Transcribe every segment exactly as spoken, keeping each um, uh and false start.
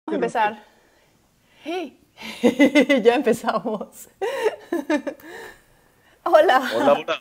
Vamos a empezar. Hey. Ya empezamos. Hola. Hola, hola.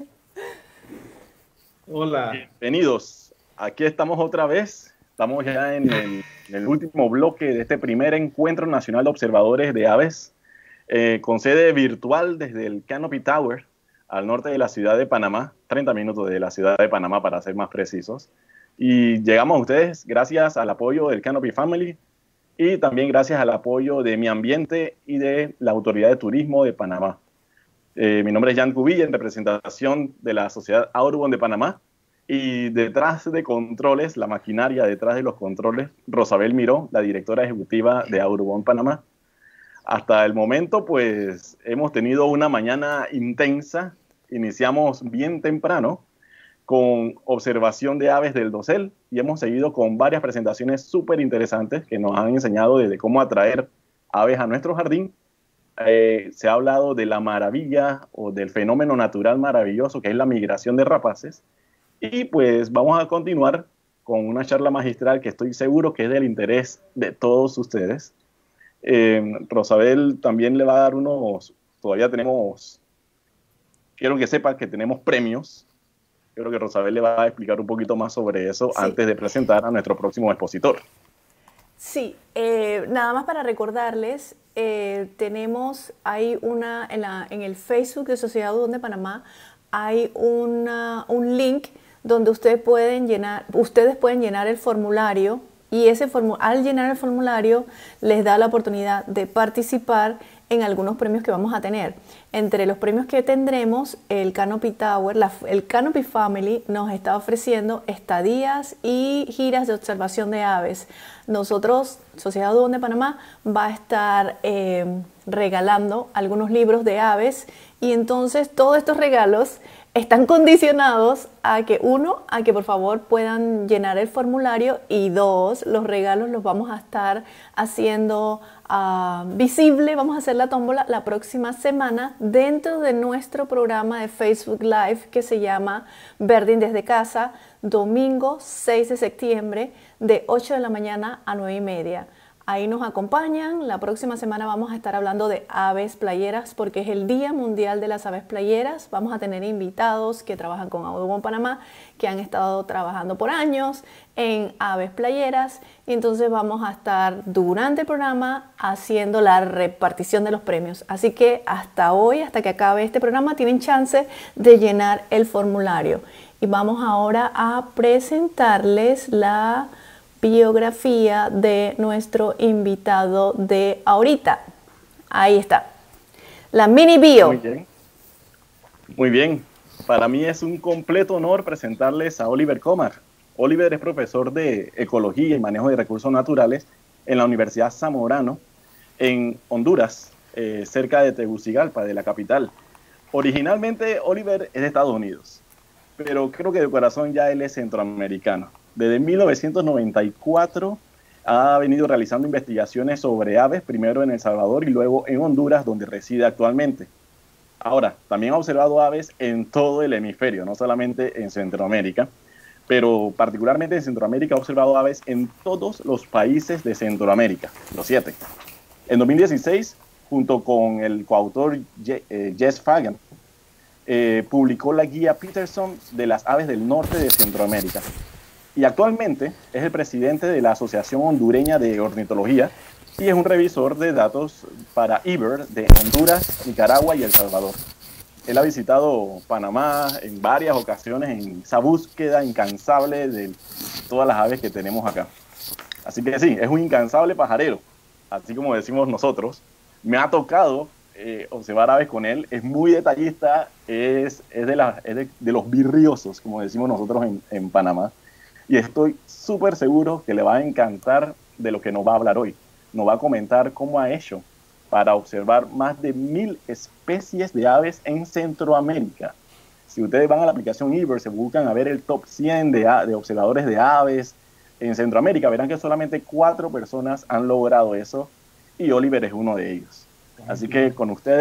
Hola. Bienvenidos. Aquí estamos otra vez. Estamos ya en el, en el último bloque de este primer encuentro nacional de observadores de aves, eh, con sede virtual desde el Canopy Tower, al norte de la ciudad de Panamá, treinta minutos de la ciudad de Panamá para ser más precisos. Y llegamos a ustedes gracias al apoyo del Canopy Family y también gracias al apoyo de Mi Ambiente y de la Autoridad de Turismo de Panamá. Eh, mi nombre es Jan Cubilla, en representación de la Sociedad Audubon de Panamá. Y detrás de controles, la maquinaria detrás de los controles, Rosabel Miró, la directora ejecutiva de Audubon Panamá. Hasta el momento, pues, hemos tenido una mañana intensa. Iniciamos bien temprano con observación de aves del dosel y hemos seguido con varias presentaciones súper interesantes que nos han enseñado desde cómo atraer aves a nuestro jardín. Eh, se ha hablado de la maravilla o del fenómeno natural maravilloso que es la migración de rapaces. Y pues vamos a continuar con una charla magistral que estoy seguro que es del interés de todos ustedes. Eh, Rosabel también le va a dar unos, todavía tenemos, quiero que sepa que tenemos premios. Creo que Rosabel le va a explicar un poquito más sobre eso sí. antes de presentar a nuestro próximo expositor. Sí, eh, nada más para recordarles, eh, tenemos, hay una, en, la, en el Facebook de Sociedad Audubon de Panamá, hay una, un link donde ustedes pueden llenar, ustedes pueden llenar el formulario y ese formu al llenar el formulario les da la oportunidad de participar en algunos premios que vamos a tener. Entre los premios que tendremos, el Canopy Tower, la, el Canopy Family nos está ofreciendo estadías y giras de observación de aves. Nosotros, Sociedad Audubon de Panamá, va a estar eh, regalando algunos libros de aves y entonces todos estos regalos están condicionados a que, uno, a que por favor puedan llenar el formulario y dos, los regalos los vamos a estar haciendo uh, visible, vamos a hacer la tómbola la próxima semana dentro de nuestro programa de Facebook Live que se llama Birding desde casa, domingo seis de septiembre de ocho de la mañana a nueve y media. Ahí nos acompañan. La próxima semana vamos a estar hablando de aves playeras porque es el Día Mundial de las Aves Playeras. Vamos a tener invitados que trabajan con Audubon Panamá, que han estado trabajando por años en aves playeras. Y entonces vamos a estar durante el programa haciendo la repartición de los premios. Así que hasta hoy, hasta que acabe este programa, tienen chance de llenar el formulario. Y vamos ahora a presentarles la biografía de nuestro invitado de ahorita. Ahí está. La mini bio. Muy bien. Muy bien. Para mí es un completo honor presentarles a Oliver Comar. Oliver es profesor de Ecología y Manejo de Recursos Naturales en la Universidad Zamorano en Honduras, eh, cerca de Tegucigalpa, de la capital. Originalmente Oliver es de Estados Unidos, pero creo que de corazón ya él es centroamericano. Desde mil novecientos noventa y cuatro ha venido realizando investigaciones sobre aves, primero en El Salvador y luego en Honduras, donde reside actualmente. Ahora, también ha observado aves en todo el hemisferio, no solamente en Centroamérica, pero particularmente en Centroamérica ha observado aves en todos los países de Centroamérica, los siete. En dos mil dieciséis, junto con el coautor Jess Fagan, eh, publicó la guía Peterson de las aves del norte de Centroamérica. Y actualmente es el presidente de la Asociación Hondureña de Ornitología y es un revisor de datos para eBird de Honduras, Nicaragua y El Salvador. Él ha visitado Panamá en varias ocasiones en esa búsqueda incansable de todas las aves que tenemos acá. Así que sí, es un incansable pajarero, así como decimos nosotros. Me ha tocado eh, observar aves con él, es muy detallista, es, es, de, la, es de, de los virriosos, como decimos nosotros en, en Panamá. Y estoy súper seguro que le va a encantar de lo que nos va a hablar hoy. Nos va a comentar cómo ha hecho para observar más de mil especies de aves en Centroamérica. Si ustedes van a la aplicación eBird, se buscan a ver el top cien de, de observadores de aves en Centroamérica, verán que solamente cuatro personas han logrado eso y Oliver es uno de ellos. Así que con ustedes,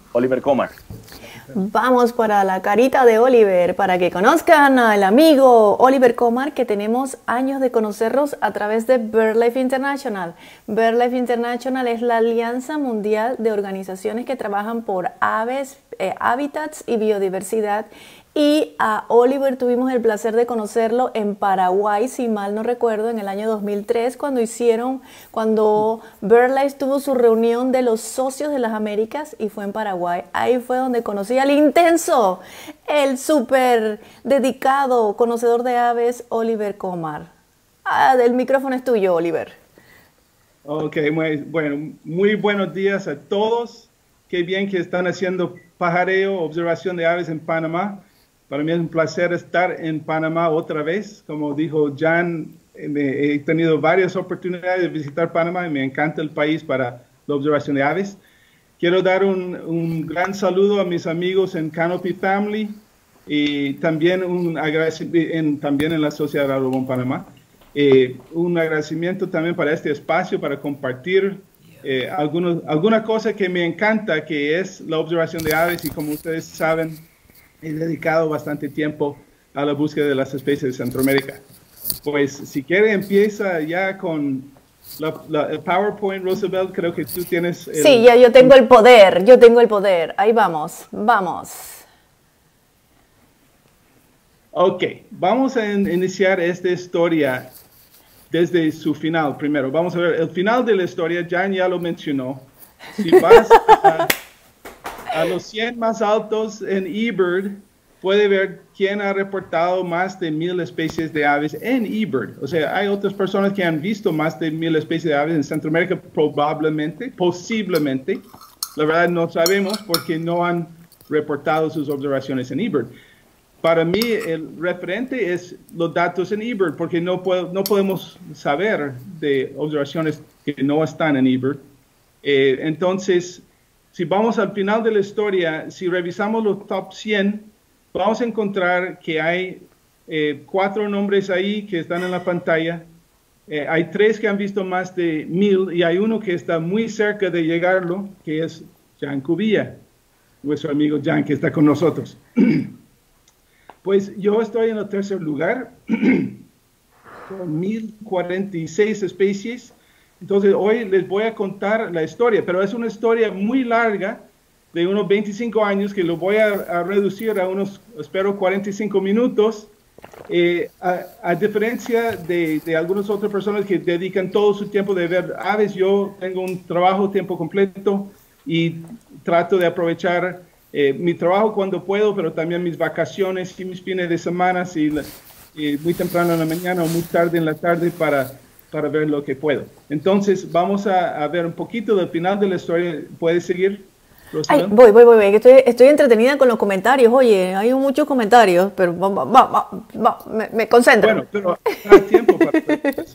Oliver Comar. Vamos para la carita de Oliver, para que conozcan al amigo Oliver Comar, que tenemos años de conocerlos a través de BirdLife International. BirdLife International es la alianza mundial de organizaciones que trabajan por aves, eh, hábitats y biodiversidad. Y a Oliver tuvimos el placer de conocerlo en Paraguay, si mal no recuerdo, en el año dos mil tres, cuando hicieron, cuando BirdLife tuvo su reunión de los socios de las Américas, y fue en Paraguay. Ahí fue donde conocí al intenso, el súper dedicado, conocedor de aves, Oliver Comar. Ah, el micrófono es tuyo, Oliver. Ok, muy, bueno, muy buenos días a todos. Qué bien que están haciendo pajareo, observación de aves en Panamá. Para mí es un placer estar en Panamá otra vez. Como dijo Jan, he tenido varias oportunidades de visitar Panamá y me encanta el país para la observación de aves. Quiero dar un, un gran saludo a mis amigos en Canopy Family y también un agradecimiento en, también en la Sociedad Audubon Panamá. Eh, un agradecimiento también para este espacio, para compartir eh, algunos, alguna cosa que me encanta, que es la observación de aves, y como ustedes saben, he dedicado bastante tiempo a la búsqueda de las especies de Centroamérica. Pues si quiere empieza ya con la, la, el PowerPoint, Roosevelt. Creo que tú tienes... El... Sí, ya yo tengo el poder, yo tengo el poder. Ahí vamos, vamos. Ok, vamos a in iniciar esta historia desde su final primero. Vamos a ver el final de la historia. Jan ya lo mencionó. Si vas a... a los cien más altos en eBird, puede ver quién ha reportado más de mil especies de aves en eBird. O sea, hay otras personas que han visto más de mil especies de aves en Centroamérica, probablemente, posiblemente. La verdad no sabemos porque no han reportado sus observaciones en eBird. Para mí, el referente es los datos en eBird, porque no, puedo, no podemos saber de observaciones que no están en eBird. Eh, entonces, si vamos al final de la historia, si revisamos los top cien, vamos a encontrar que hay eh, cuatro nombres ahí que están en la pantalla. Eh, hay tres que han visto más de mil y hay uno que está muy cerca de llegarlo, que es Jan Cubilla, nuestro amigo Jan, que está con nosotros. Pues yo estoy en el tercer lugar, con mil cuarenta y seis especies. Entonces, hoy les voy a contar la historia, pero es una historia muy larga, de unos veinticinco años, que lo voy a, a reducir a unos, espero, cuarenta y cinco minutos. Eh, a, a diferencia de, de algunas otras personas que dedican todo su tiempo de ver aves, yo tengo un trabajo tiempo completo y trato de aprovechar eh, mi trabajo cuando puedo, pero también mis vacaciones y mis fines de semana, y, y muy temprano en la mañana o muy tarde en la tarde para... para ver lo que puedo. Entonces, vamos a, a ver un poquito del final de la historia. ¿Puedes seguir, Ay, voy, voy, voy, voy. Estoy, estoy entretenida con los comentarios. Oye, hay muchos comentarios, pero va, va, va, va, me, me concentro. Bueno, pero hay tiempo para eso.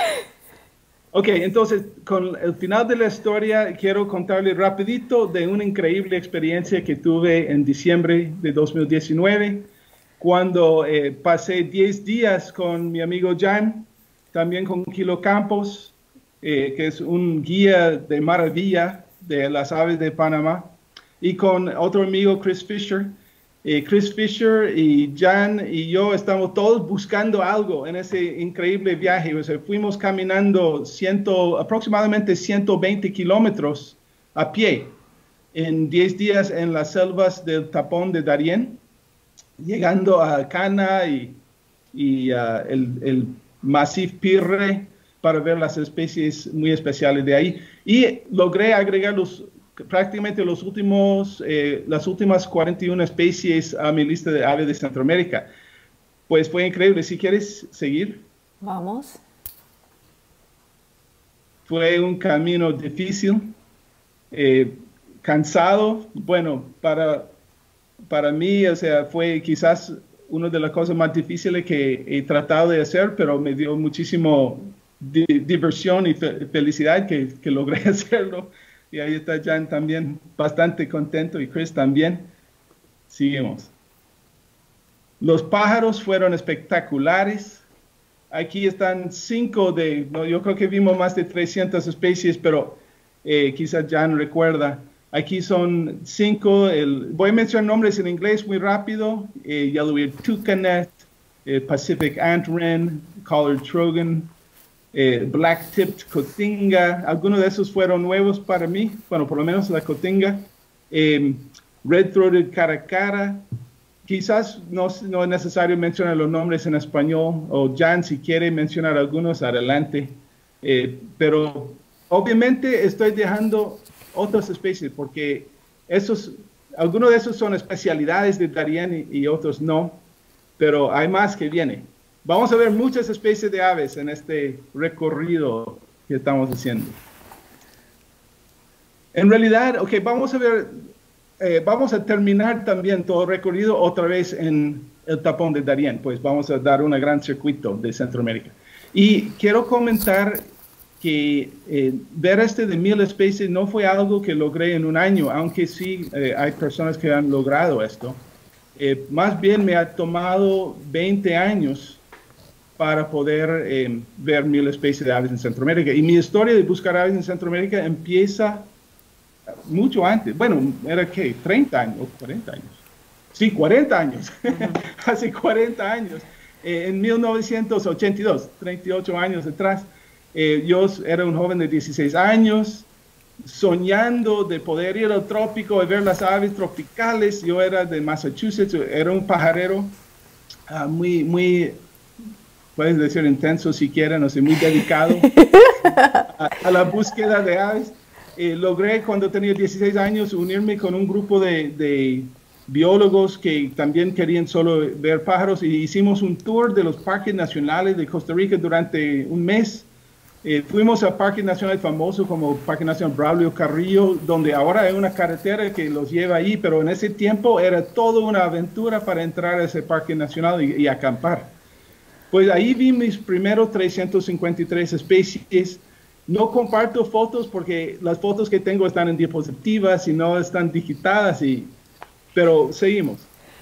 Ok, entonces, con el final de la historia, quiero contarles rapidito de una increíble experiencia que tuve en diciembre de dos mil diecinueve, cuando eh, pasé diez días con mi amigo Jan, también con Kilo Campos, eh, que es un guía de maravilla de las aves de Panamá, y con otro amigo, Chris Fisher. Eh, Chris Fisher y Jan y yo estamos todos buscando algo en ese increíble viaje. O sea, fuimos caminando ciento, aproximadamente ciento veinte kilómetros a pie en diez días en las selvas del Tapón de Darién, llegando a Cana y, y uh, el, el Massif Pirre para ver las especies muy especiales de ahí, y logré agregar los, prácticamente los últimos, eh, las últimas cuarenta y una especies a mi lista de aves de Centroamérica. Pues fue increíble. Si quieres seguir. Vamos. Fue un camino difícil, eh, cansado. Bueno, para, para mí, o sea, fue quizás una de las cosas más difíciles que he tratado de hacer, pero me dio muchísimo di diversión y fe felicidad que, que logré hacerlo. Y ahí está Jan también bastante contento, y Chris también. Seguimos. Los pájaros fueron espectaculares. Aquí están cinco de, no, yo creo que vimos más de trescientas especies, pero eh, quizás Jan recuerda. Aquí son cinco. El, voy a mencionar nombres en inglés muy rápido. Eh, Yellow-eared toucanet, eh, Pacific ant wren, collared trogon, eh, black-tipped cotinga. Algunos de esos fueron nuevos para mí. Bueno, por lo menos la cotinga. Eh, red-throated caracara. Quizás no, no es necesario mencionar los nombres en español, o Jan, si quiere mencionar algunos, adelante. Eh, pero obviamente estoy dejando otras especies, porque esos, algunos de esos son especialidades de Darien y, y otros no, pero hay más que viene. Vamos a ver muchas especies de aves en este recorrido que estamos haciendo. En realidad, ok, vamos a ver... Eh, vamos a terminar también todo el recorrido otra vez en el tapón de Darien, pues vamos a dar un gran circuito de Centroamérica. Y quiero comentar que eh, ver este de mil especies no fue algo que logré en un año, aunque sí eh, hay personas que han logrado esto. Eh, más bien me ha tomado veinte años para poder eh, ver mil especies de aves en Centroamérica. Y mi historia de buscar aves en Centroamérica empieza mucho antes. Bueno, era que treinta años, o cuarenta años. Sí, cuarenta años. Uh-huh. Hace cuarenta años. Eh, en mil novecientos ochenta y dos, treinta y ocho años atrás, eh, yo era un joven de dieciséis años, soñando de poder ir al trópico y ver las aves tropicales. Yo era de Massachusetts, era un pajarero uh, muy, muy, puedes decir intenso si quieren, no sé, muy dedicado a, a la búsqueda de aves. Eh, logré cuando tenía dieciséis años unirme con un grupo de, de biólogos que también querían solo ver pájaros, y hicimos un tour de los parques nacionales de Costa Rica durante un mes. Eh, fuimos a parques nacionales famosos como Parque Nacional Braulio Carrillo, donde ahora hay una carretera que los lleva ahí, pero en ese tiempo era toda una aventura para entrar a ese parque nacional y, y acampar. Pues ahí vi mis primeros trescientas cincuenta y tres especies. No comparto fotos porque las fotos que tengo están en diapositivas y no están digitadas, y, pero seguimos.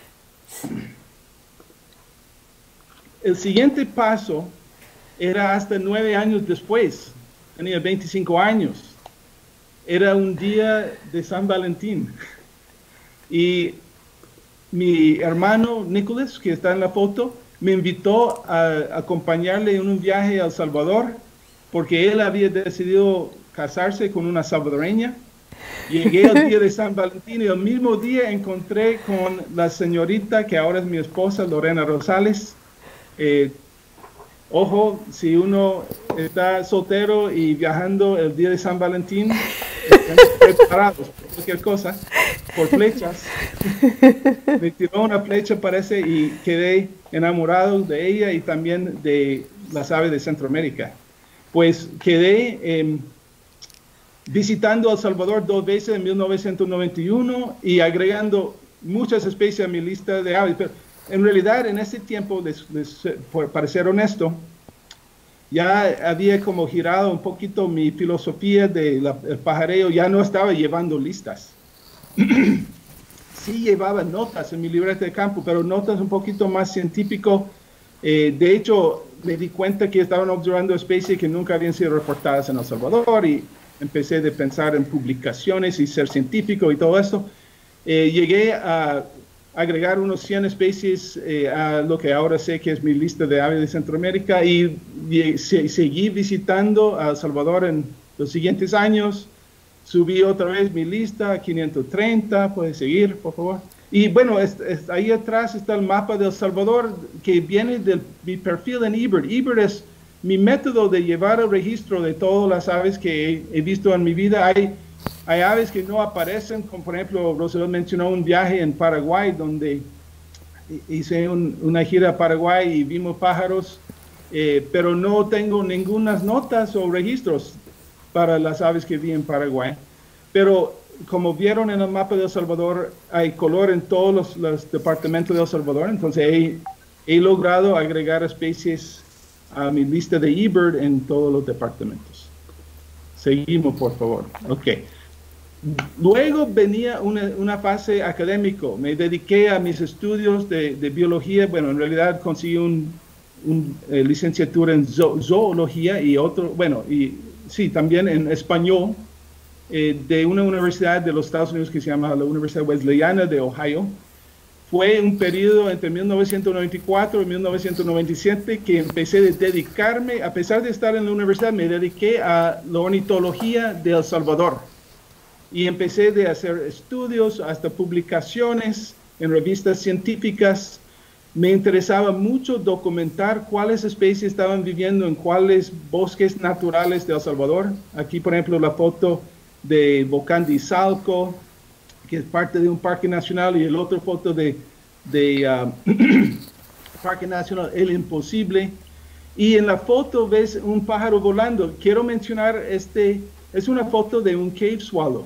El siguiente paso era hasta nueve años después. Tenía veinticinco años. Era un día de San Valentín. Y mi hermano Nicolás, que está en la foto, me invitó a acompañarle en un viaje a El Salvador, porque él había decidido casarse con una salvadoreña. Llegué al día de San Valentín y el mismo día encontré con la señorita que ahora es mi esposa, Lorena Rosales. Eh, ojo, si uno está soltero y viajando el día de San Valentín, estamos preparados por cualquier cosa, por flechas. Me tiró una flecha, parece, y quedé enamorado de ella y también de las aves de Centroamérica. Pues quedé eh, visitando El Salvador dos veces en mil novecientos noventa y uno y agregando muchas especies a mi lista de aves. Pero en realidad, en ese tiempo, de, de, por, para ser honesto, ya había como girado un poquito mi filosofía del pajareo, ya no estaba llevando listas. Sí llevaba notas en mi libreta de campo, pero notas un poquito más científico. Eh, de hecho, me di cuenta que estaban observando especies que nunca habían sido reportadas en El Salvador, y empecé a pensar en publicaciones y ser científico y todo esto. Eh, llegué a agregar unos cien especies eh, a lo que ahora sé que es mi lista de aves de Centroamérica, y, y se, seguí visitando a El Salvador en los siguientes años. Subí otra vez mi lista a quinientos treinta, puedes seguir, por favor. Y bueno, es, es, ahí atrás está el mapa de El Salvador, que viene de mi perfil en eBird. eBird es mi método de llevar el registro de todas las aves que he, he visto en mi vida. Hay, hay aves que no aparecen, como por ejemplo, Rosabel mencionó un viaje en Paraguay, donde hice un, una gira a Paraguay y vimos pájaros, eh, pero no tengo ninguna notas o registros para las aves que vi en Paraguay. Pero como vieron en el mapa de El Salvador, hay color en todos los, los departamentos de El Salvador, entonces he, he logrado agregar especies a mi lista de eBird en todos los departamentos. Seguimos, por favor. Ok. Luego venía una, una fase académico. Me dediqué a mis estudios de, de biología. Bueno, en realidad conseguí un, un eh, licenciatura en zo zoología y otro, bueno, y sí, también en español. eh, de una universidad de los Estados Unidos que se llama la Universidad Wesleyana de Ohio. Fue un periodo entre mil novecientos noventa y cuatro y mil novecientos noventa y siete que empecé a dedicarme, a pesar de estar en la universidad, me dediqué a la ornitología de El Salvador. Y empecé a hacer estudios, hasta publicaciones en revistas científicas. Me interesaba mucho documentar cuáles especies estaban viviendo en cuáles bosques naturales de El Salvador. Aquí, por ejemplo, la foto de Volcán de Izalco, que es parte de un parque nacional, y el otro foto de, de uh, Parque Nacional El Imposible. Y en la foto ves un pájaro volando. Quiero mencionar, este, es una foto de un cave swallow.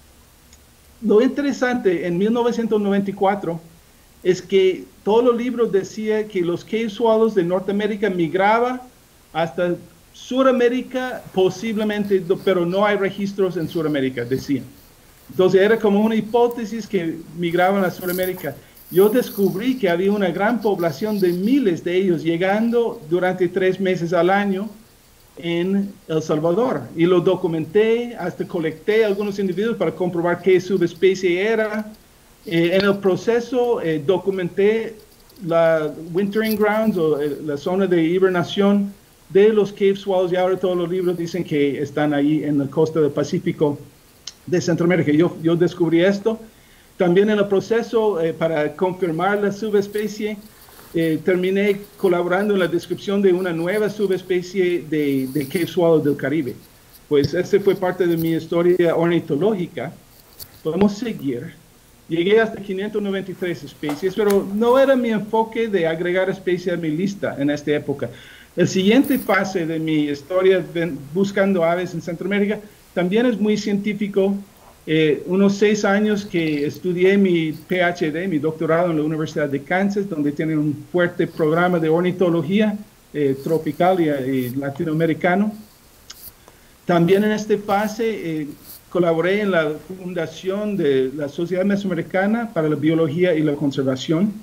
Lo interesante en mil novecientos noventa y cuatro es que todos los libros decían que los cave swallows de Norteamérica migraban hasta Sudamérica, posiblemente, pero no hay registros en Sudamérica, decían. Entonces era como una hipótesis que migraban a Sudamérica. Yo descubrí que había una gran población de miles de ellos llegando durante tres meses al año en El Salvador. Y lo documenté, hasta colecté algunos individuos para comprobar qué subespecie era. Eh, en el proceso eh, documenté la wintering grounds o eh, la zona de hibernación de los cave swallows, y ahora todos los libros dicen que están ahí en la costa del Pacífico de Centroamérica. Yo, yo descubrí esto. También en el proceso, eh, para confirmar la subespecie, eh, terminé colaborando en la descripción de una nueva subespecie de, de cave swallow del Caribe. Pues esa fue parte de mi historia ornitológica. Podemos seguir. Llegué hasta quinientas noventa y tres especies, pero no era mi enfoque de agregar especies a mi lista en esta época. La siguiente fase de mi historia buscando aves en Centroamérica también es muy científico. Eh, unos seis años que estudié mi P H D, mi doctorado en la Universidad de Kansas, donde tienen un fuerte programa de ornitología eh, tropical y, y latinoamericano. También en esta fase eh, colaboré en la fundación de la Sociedad Mesoamericana para la Biología y la Conservación.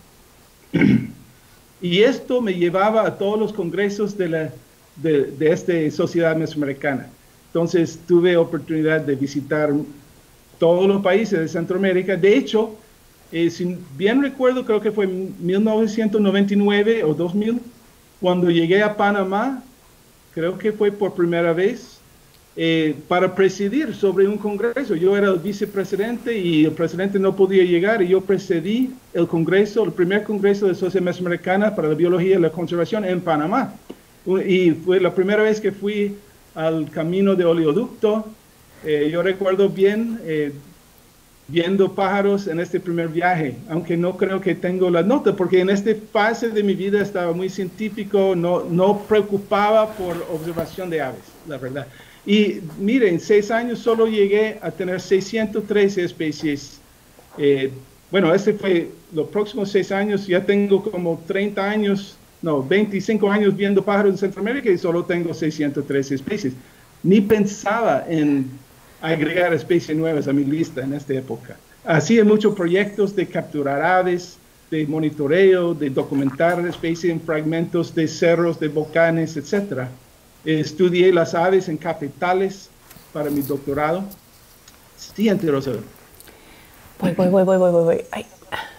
Y esto me llevaba a todos los congresos de, la, de, de esta Sociedad Mesoamericana. Entonces tuve oportunidad de visitar todos los países de Centroamérica. De hecho, eh, si bien recuerdo, creo que fue en mil novecientos noventa y nueve o dos mil, cuando llegué a Panamá, creo que fue por primera vez, eh, para presidir sobre un congreso. Yo era el vicepresidente y el presidente no podía llegar, y yo presidí el congreso, el primer congreso de la Sociedad Mesoamericana para la Biología y la Conservación en Panamá. Y fue la primera vez que fui al camino de oleoducto. Eh, yo recuerdo bien eh, viendo pájaros en este primer viaje, aunque no creo que tengo la nota, porque en esta fase de mi vida estaba muy científico, no, no preocupaba por observación de aves, la verdad. Y miren, en seis años solo llegué a tener seiscientas trece especies. Eh, bueno, este fue los próximos seis años, ya tengo como treinta años, no, veinticinco años viendo pájaros en Centroamérica y solo tengo seiscientas trece especies. Ni pensaba en agregar especies nuevas a mi lista en esta época. Hacía muchos proyectos de capturar aves, de monitoreo, de documentar especies en fragmentos de cerros, de volcanes, etcétera. Estudié las aves en cafetales para mi doctorado. Siguiente, Rosario. Voy, voy, voy, voy, voy, voy. voy. Ay.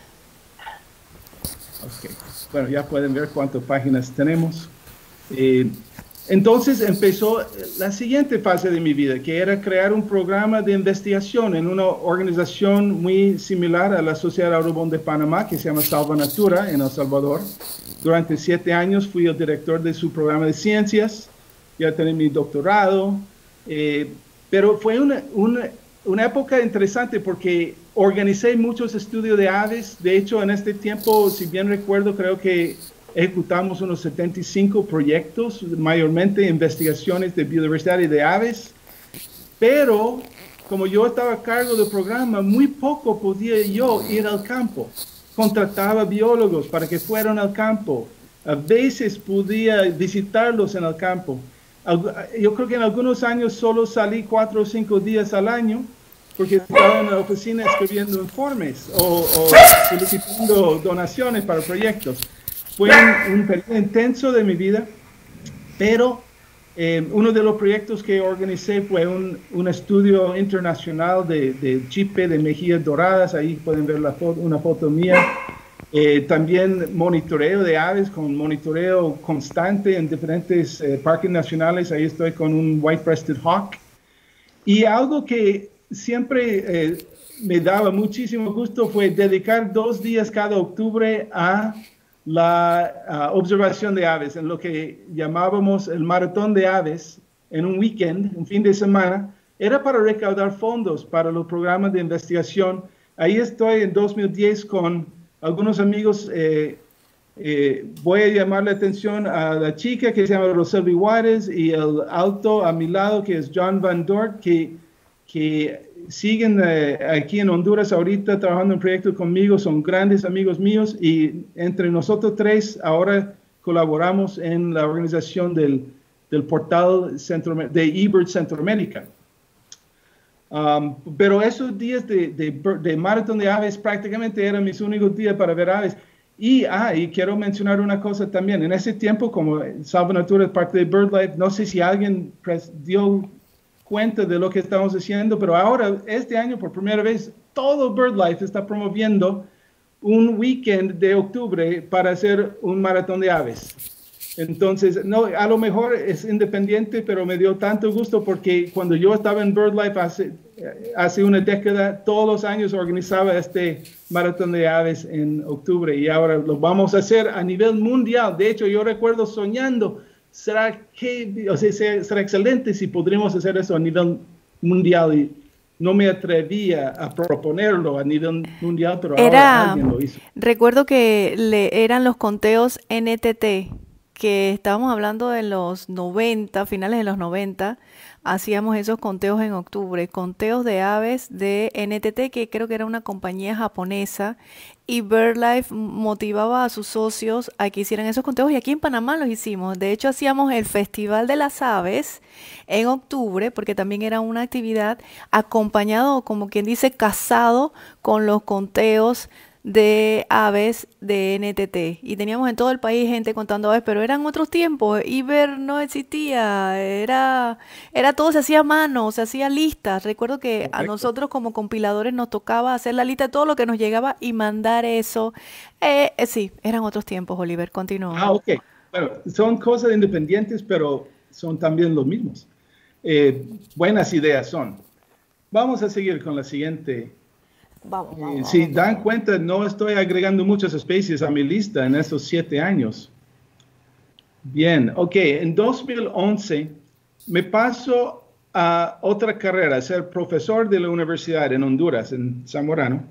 Okay. Bueno, ya pueden ver cuántas páginas tenemos. Eh, Entonces empezó la siguiente fase de mi vida, que era crear un programa de investigación en una organización muy similar a la Sociedad Audubon de Panamá, que se llama Salvanatura, en El Salvador. Durante siete años fui el director de su programa de ciencias, ya tenía mi doctorado, eh, pero fue una, una, una época interesante porque organicé muchos estudios de aves. De hecho, en este tiempo, si bien recuerdo, creo que ejecutamos unos setenta y cinco proyectos, mayormente investigaciones de biodiversidad y de aves, pero como yo estaba a cargo del programa, muy poco podía yo ir al campo. Contrataba biólogos para que fueran al campo. A veces podía visitarlos en el campo. Yo creo que en algunos años solo salí cuatro o cinco días al año, porque estaba en la oficina escribiendo informes o, o solicitando donaciones para proyectos. Fue un, un periodo intenso de mi vida, pero Eh, uno de los proyectos que organicé fue un, un estudio internacional de, de chipe de mejillas doradas. Ahí pueden ver la foto, una foto mía. Eh, también monitoreo de aves, con monitoreo constante en diferentes eh, parques nacionales. Ahí estoy con un white-breasted hawk. Y algo que siempre eh, me daba muchísimo gusto fue dedicar dos días cada octubre a la uh, observación de aves, en lo que llamábamos el maratón de aves, en un weekend, un fin de semana. Era para recaudar fondos para los programas de investigación. Ahí estoy en dos mil diez con algunos amigos. Eh, eh, voy a llamar la atención a la chica que se llama Roselvi Juárez y el alto a mi lado que es John Van Dort, que, que siguen eh, aquí en Honduras ahorita trabajando en proyectos conmigo, son grandes amigos míos, y entre nosotros tres ahora colaboramos en la organización del, del portal Centro, de eBird Centroamérica. Um, pero esos días de, de, de maratón de aves prácticamente eran mis únicos días para ver aves. Y, ah, y quiero mencionar una cosa también. En ese tiempo, como Salvanatura es parte de BirdLife, no sé si alguien dio cuenta de lo que estamos haciendo, pero ahora, este año, por primera vez, todo BirdLife está promoviendo un weekend de octubre para hacer un maratón de aves. Entonces, no, a lo mejor es independiente, pero me dio tanto gusto porque cuando yo estaba en BirdLife hace, hace una década, todos los años organizaba este maratón de aves en octubre, y ahora lo vamos a hacer a nivel mundial. De hecho, yo recuerdo soñando, ¿será que, o sea, será excelente si podríamos hacer eso a nivel mundial? Y no me atrevía a proponerlo a nivel mundial, pero Era, ahora alguien lo hizo. Recuerdo que le, eran los conteos N T T, que estábamos hablando de los noventa, finales de los noventa, hacíamos esos conteos en octubre, conteos de aves de N T T, que creo que era una compañía japonesa, y BirdLife motivaba a sus socios a que hicieran esos conteos, y aquí en Panamá los hicimos. De hecho, hacíamos el Festival de las Aves en octubre, porque también era una actividad acompañado, como quien dice, casado con los conteos de aves de N T T, y teníamos en todo el país gente contando aves, pero eran otros tiempos. eBird no existía, era, era todo se hacía a mano, se hacía listas. Recuerdo que Correcto. A nosotros como compiladores nos tocaba hacer la lista de todo lo que nos llegaba y mandar eso. Eh, eh, sí, eran otros tiempos, Oliver, continúa. Ah, ok. Bueno, son cosas independientes, pero son también los mismos. Eh, buenas ideas son. Vamos a seguir con la siguiente. Vamos, vamos, eh, si vamos, dan vamos. cuenta, no estoy agregando muchas especies a mi lista en estos siete años. Bien, ok. En dos mil once me paso a otra carrera, a ser profesor de la universidad en Honduras, en Zamorano.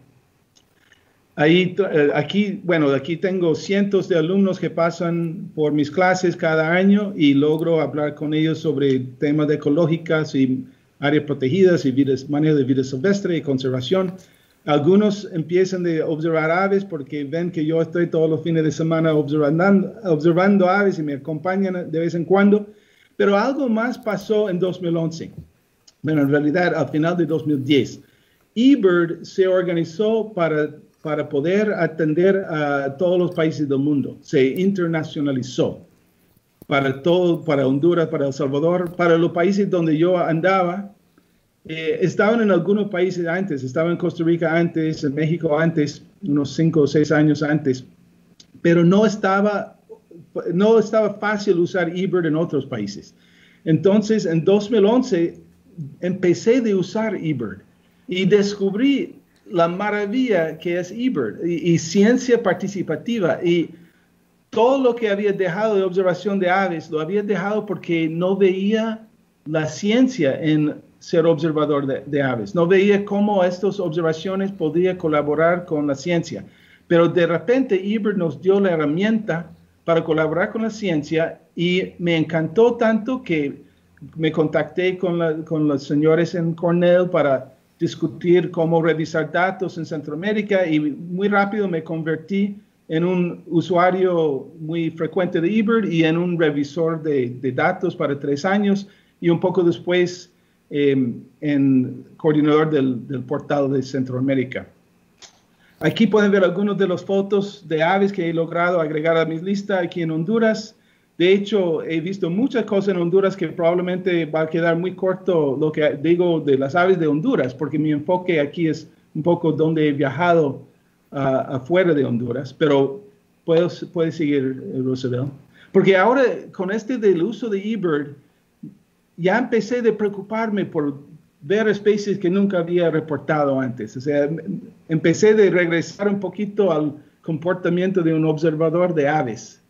Ahí, eh, aquí, bueno, aquí tengo cientos de alumnos que pasan por mis clases cada año y logro hablar con ellos sobre temas de ecológicas y áreas protegidas y vidas, manejo de vida silvestre y conservación. Algunos empiezan a observar aves porque ven que yo estoy todos los fines de semana observando, observando aves y me acompañan de vez en cuando. Pero algo más pasó en dos mil once. Bueno, en realidad, al final de dos mil diez. eBird se organizó para, para poder atender a todos los países del mundo. Se internacionalizó para todo, para Honduras, para El Salvador, para los países donde yo andaba. Eh, estaban en algunos países antes, estaba en Costa Rica antes, en México antes, unos cinco o seis años antes, pero no estaba, no estaba fácil usar eBird en otros países. Entonces, en dos mil once, empecé de usar eBird y descubrí la maravilla que es eBird y, y ciencia participativa, y todo lo que había dejado de observación de aves, lo había dejado porque no veía la ciencia en ser observador de, de aves. No veía cómo estas observaciones podían colaborar con la ciencia. Pero de repente eBird nos dio la herramienta para colaborar con la ciencia, y me encantó tanto que me contacté con, la, con los señores en Cornell para discutir cómo revisar datos en Centroamérica, y muy rápido me convertí en un usuario muy frecuente de eBird y en un revisor de, de datos para tres años, y un poco después Eh, en coordinador del, del portal de Centroamérica. Aquí pueden ver algunas de las fotos de aves que he logrado agregar a mi lista aquí en Honduras. De hecho, he visto muchas cosas en Honduras que probablemente va a quedar muy corto lo que digo de las aves de Honduras, porque mi enfoque aquí es un poco donde he viajado uh, afuera de Honduras, pero puedo, puede seguir, Roosevelt. Porque ahora, con este del uso de eBird, ya empecé de preocuparme por ver especies que nunca había reportado antes. O sea, empecé de regresar un poquito al comportamiento de un observador de aves.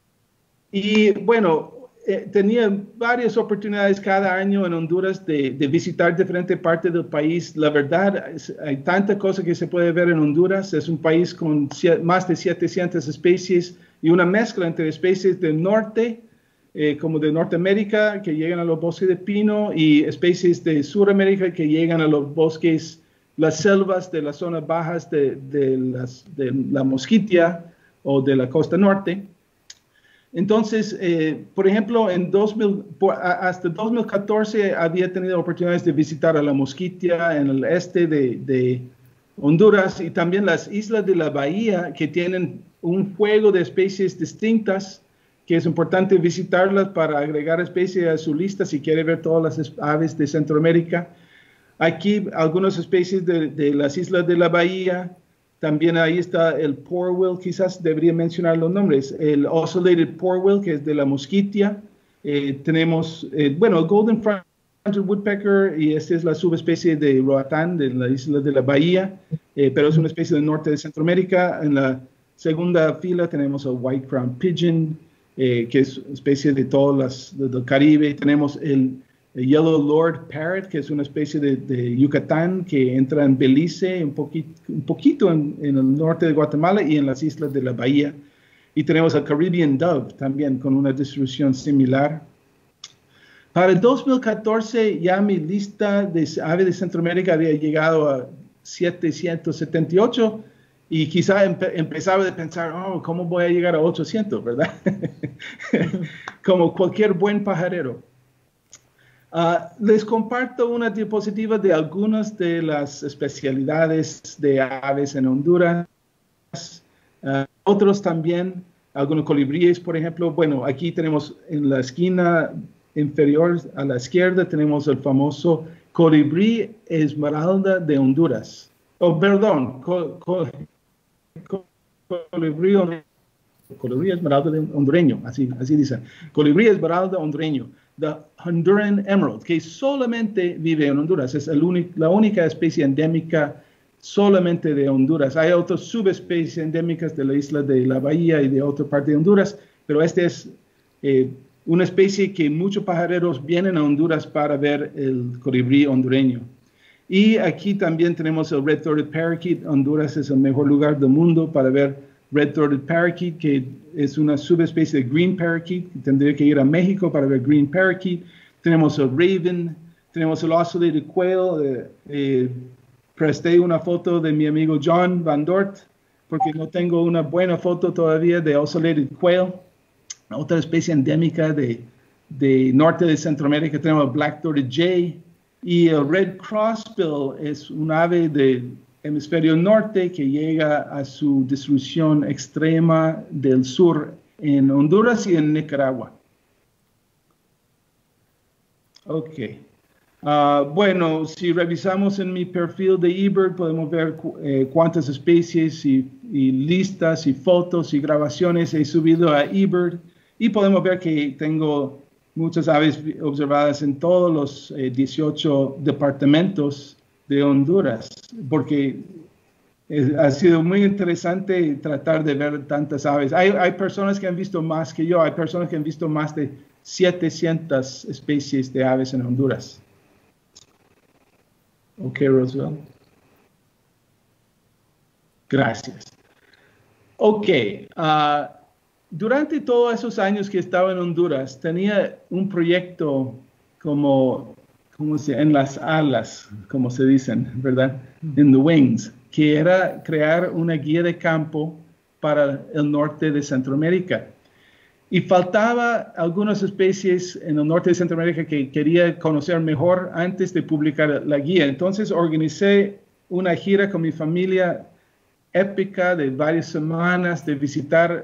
Y bueno, eh, tenía varias oportunidades cada año en Honduras de, de visitar diferentes partes del país. La verdad, es, hay tanta cosa que se puede ver en Honduras. Es un país con más de setecientas especies y una mezcla entre especies del norte, eh, como de Norteamérica, que llegan a los bosques de pino, y especies de Sudamérica que llegan a los bosques, las selvas de las zonas bajas de, de, las, de la Mosquitia o de la costa norte. Entonces, eh, por ejemplo, en dos mil, hasta dos mil catorce había tenido oportunidades de visitar a la Mosquitia en el este de, de Honduras y también las islas de la bahía, que tienen un juego de especies distintas, que es importante visitarlas para agregar especies a su lista si quiere ver todas las aves de Centroamérica. Aquí algunas especies de, de las islas de la bahía. También ahí está el porwheel, quizás debería mencionar los nombres, el ocellated porwheel, que es de la Mosquitia. Eh, tenemos, eh, bueno, el golden fronted woodpecker, y esta es la subespecie de Roatán, de la isla de la bahía, eh, pero es una especie del norte de Centroamérica. En la segunda fila tenemos el white crowned pigeon, eh, que es especie de todas las de, del Caribe. Tenemos el El Yellow Lord Parrot, que es una especie de, de Yucatán que entra en Belice, un poquito, un poquito en, en el norte de Guatemala y en las islas de la bahía. Y tenemos el Caribbean Dove también con una distribución similar. Para el dos mil catorce ya mi lista de aves de Centroamérica había llegado a setecientos setenta y ocho y quizá empe empezaba a pensar, oh, ¿cómo voy a llegar a ochocientos, verdad? Como cualquier buen pajarero. Uh, les comparto una diapositiva de algunas de las especialidades de aves en Honduras. Uh, otros también, algunos colibríes, por ejemplo. Bueno, aquí tenemos en la esquina inferior a la izquierda, tenemos el famoso colibrí esmeralda de Honduras. Oh, perdón, col, col, col, colibrí, colibrí esmeralda de hondureño, así, así dicen. Colibrí esmeralda hondureño. The Honduran Emerald, que solamente vive en Honduras. Es el único, la única especie endémica solamente de Honduras. Hay otras subespecies endémicas de la isla de la bahía y de otra parte de Honduras, pero esta es eh, una especie que muchos pajareros vienen a Honduras para ver el colibrí hondureño. Y aquí también tenemos el Red-Throated Parakeet. Honduras es el mejor lugar del mundo para ver Red-Throated Parakeet, que es una subespecie de Green Parakeet. Tendría que ir a México para ver Green Parakeet. Tenemos el Raven, tenemos el Ocellated Quail. Eh, eh, presté una foto de mi amigo John Van Dort, porque no tengo una buena foto todavía de Ocellated Quail, otra especie endémica de, de norte de Centroamérica. Tenemos el Black-Throated Jay, y el Red Crossbill es un ave de hemisferio norte que llega a su distribución extrema del sur en Honduras y en Nicaragua. Ok. Uh, bueno, si revisamos en mi perfil de eBird, podemos ver eh, cuántas especies y, y listas y fotos y grabaciones he subido a eBird, y podemos ver que tengo muchas aves observadas en todos los eh, dieciocho departamentos de Honduras, porque es, ha sido muy interesante tratar de ver tantas aves. Hay, hay personas que han visto más que yo, hay personas que han visto más de setecientas especies de aves en Honduras. Ok, Roosevelt. Gracias. Ok. Uh, durante todos esos años que estaba en Honduras, tenía un proyecto como, como se, en las alas, como se dicen, ¿verdad? In the wings, que era crear una guía de campo para el norte de Centroamérica. Y faltaba algunas especies en el norte de Centroamérica que quería conocer mejor antes de publicar la guía. Entonces organicé una gira con mi familia épica de varias semanas, de visitar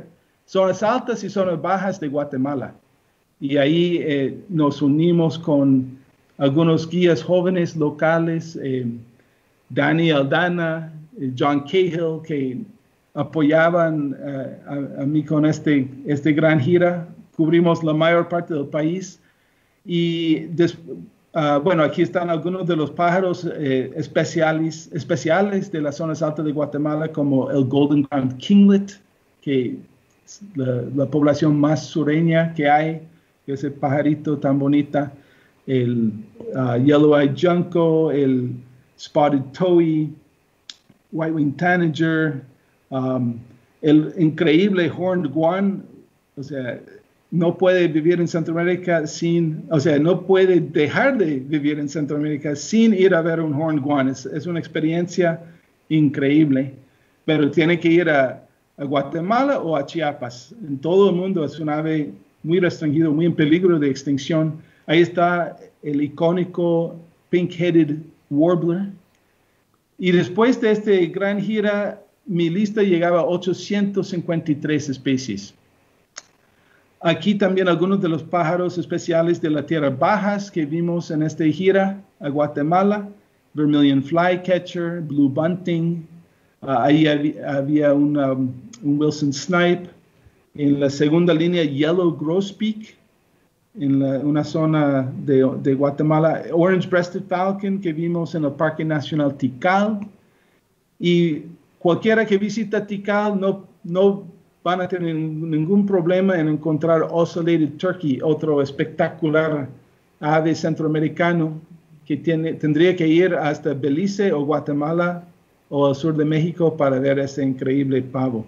zonas altas y zonas bajas de Guatemala. Y ahí eh, nos unimos con algunos guías jóvenes locales, eh, Danny Aldana, eh, John Cahill, que apoyaban uh, a, a mí con este, este gran gira. Cubrimos la mayor parte del país. Y des, uh, bueno, aquí están algunos de los pájaros eh, especiales, especiales de las zonas altas de Guatemala, como el Golden Crowned Kinglet, que es la, la población más sureña que hay, ese pajarito tan bonita, el uh, Yellow-eyed Junco, el Spotted Towhee, White-winged Tanager, um, el increíble Horned Guan, o sea, no puede vivir en Centroamérica sin, o sea, no puede dejar de vivir en Centroamérica sin ir a ver un Horned Guan. Es, es una experiencia increíble, pero tiene que ir a, a Guatemala o a Chiapas. En todo el mundo es un ave muy restringido, muy en peligro de extinción. Ahí está el icónico Pink-Headed Warbler. Y después de esta gran gira, mi lista llegaba a ochocientas cincuenta y tres especies. Aquí también algunos de los pájaros especiales de la tierra bajas que vimos en esta gira a Guatemala: Vermilion Flycatcher, Blue Bunting, uh, ahí había, había un, um, un Wilson Snipe. En la segunda línea, Yellow Grosbeak, en la, una zona de, de Guatemala, Orange Breasted Falcon que vimos en el Parque Nacional Tikal. Y cualquiera que visita Tikal no, no van a tener ningún problema en encontrar Ocellated Turkey, otro espectacular ave centroamericano que tiene, tendría que ir hasta Belice o Guatemala o al sur de México para ver ese increíble pavo.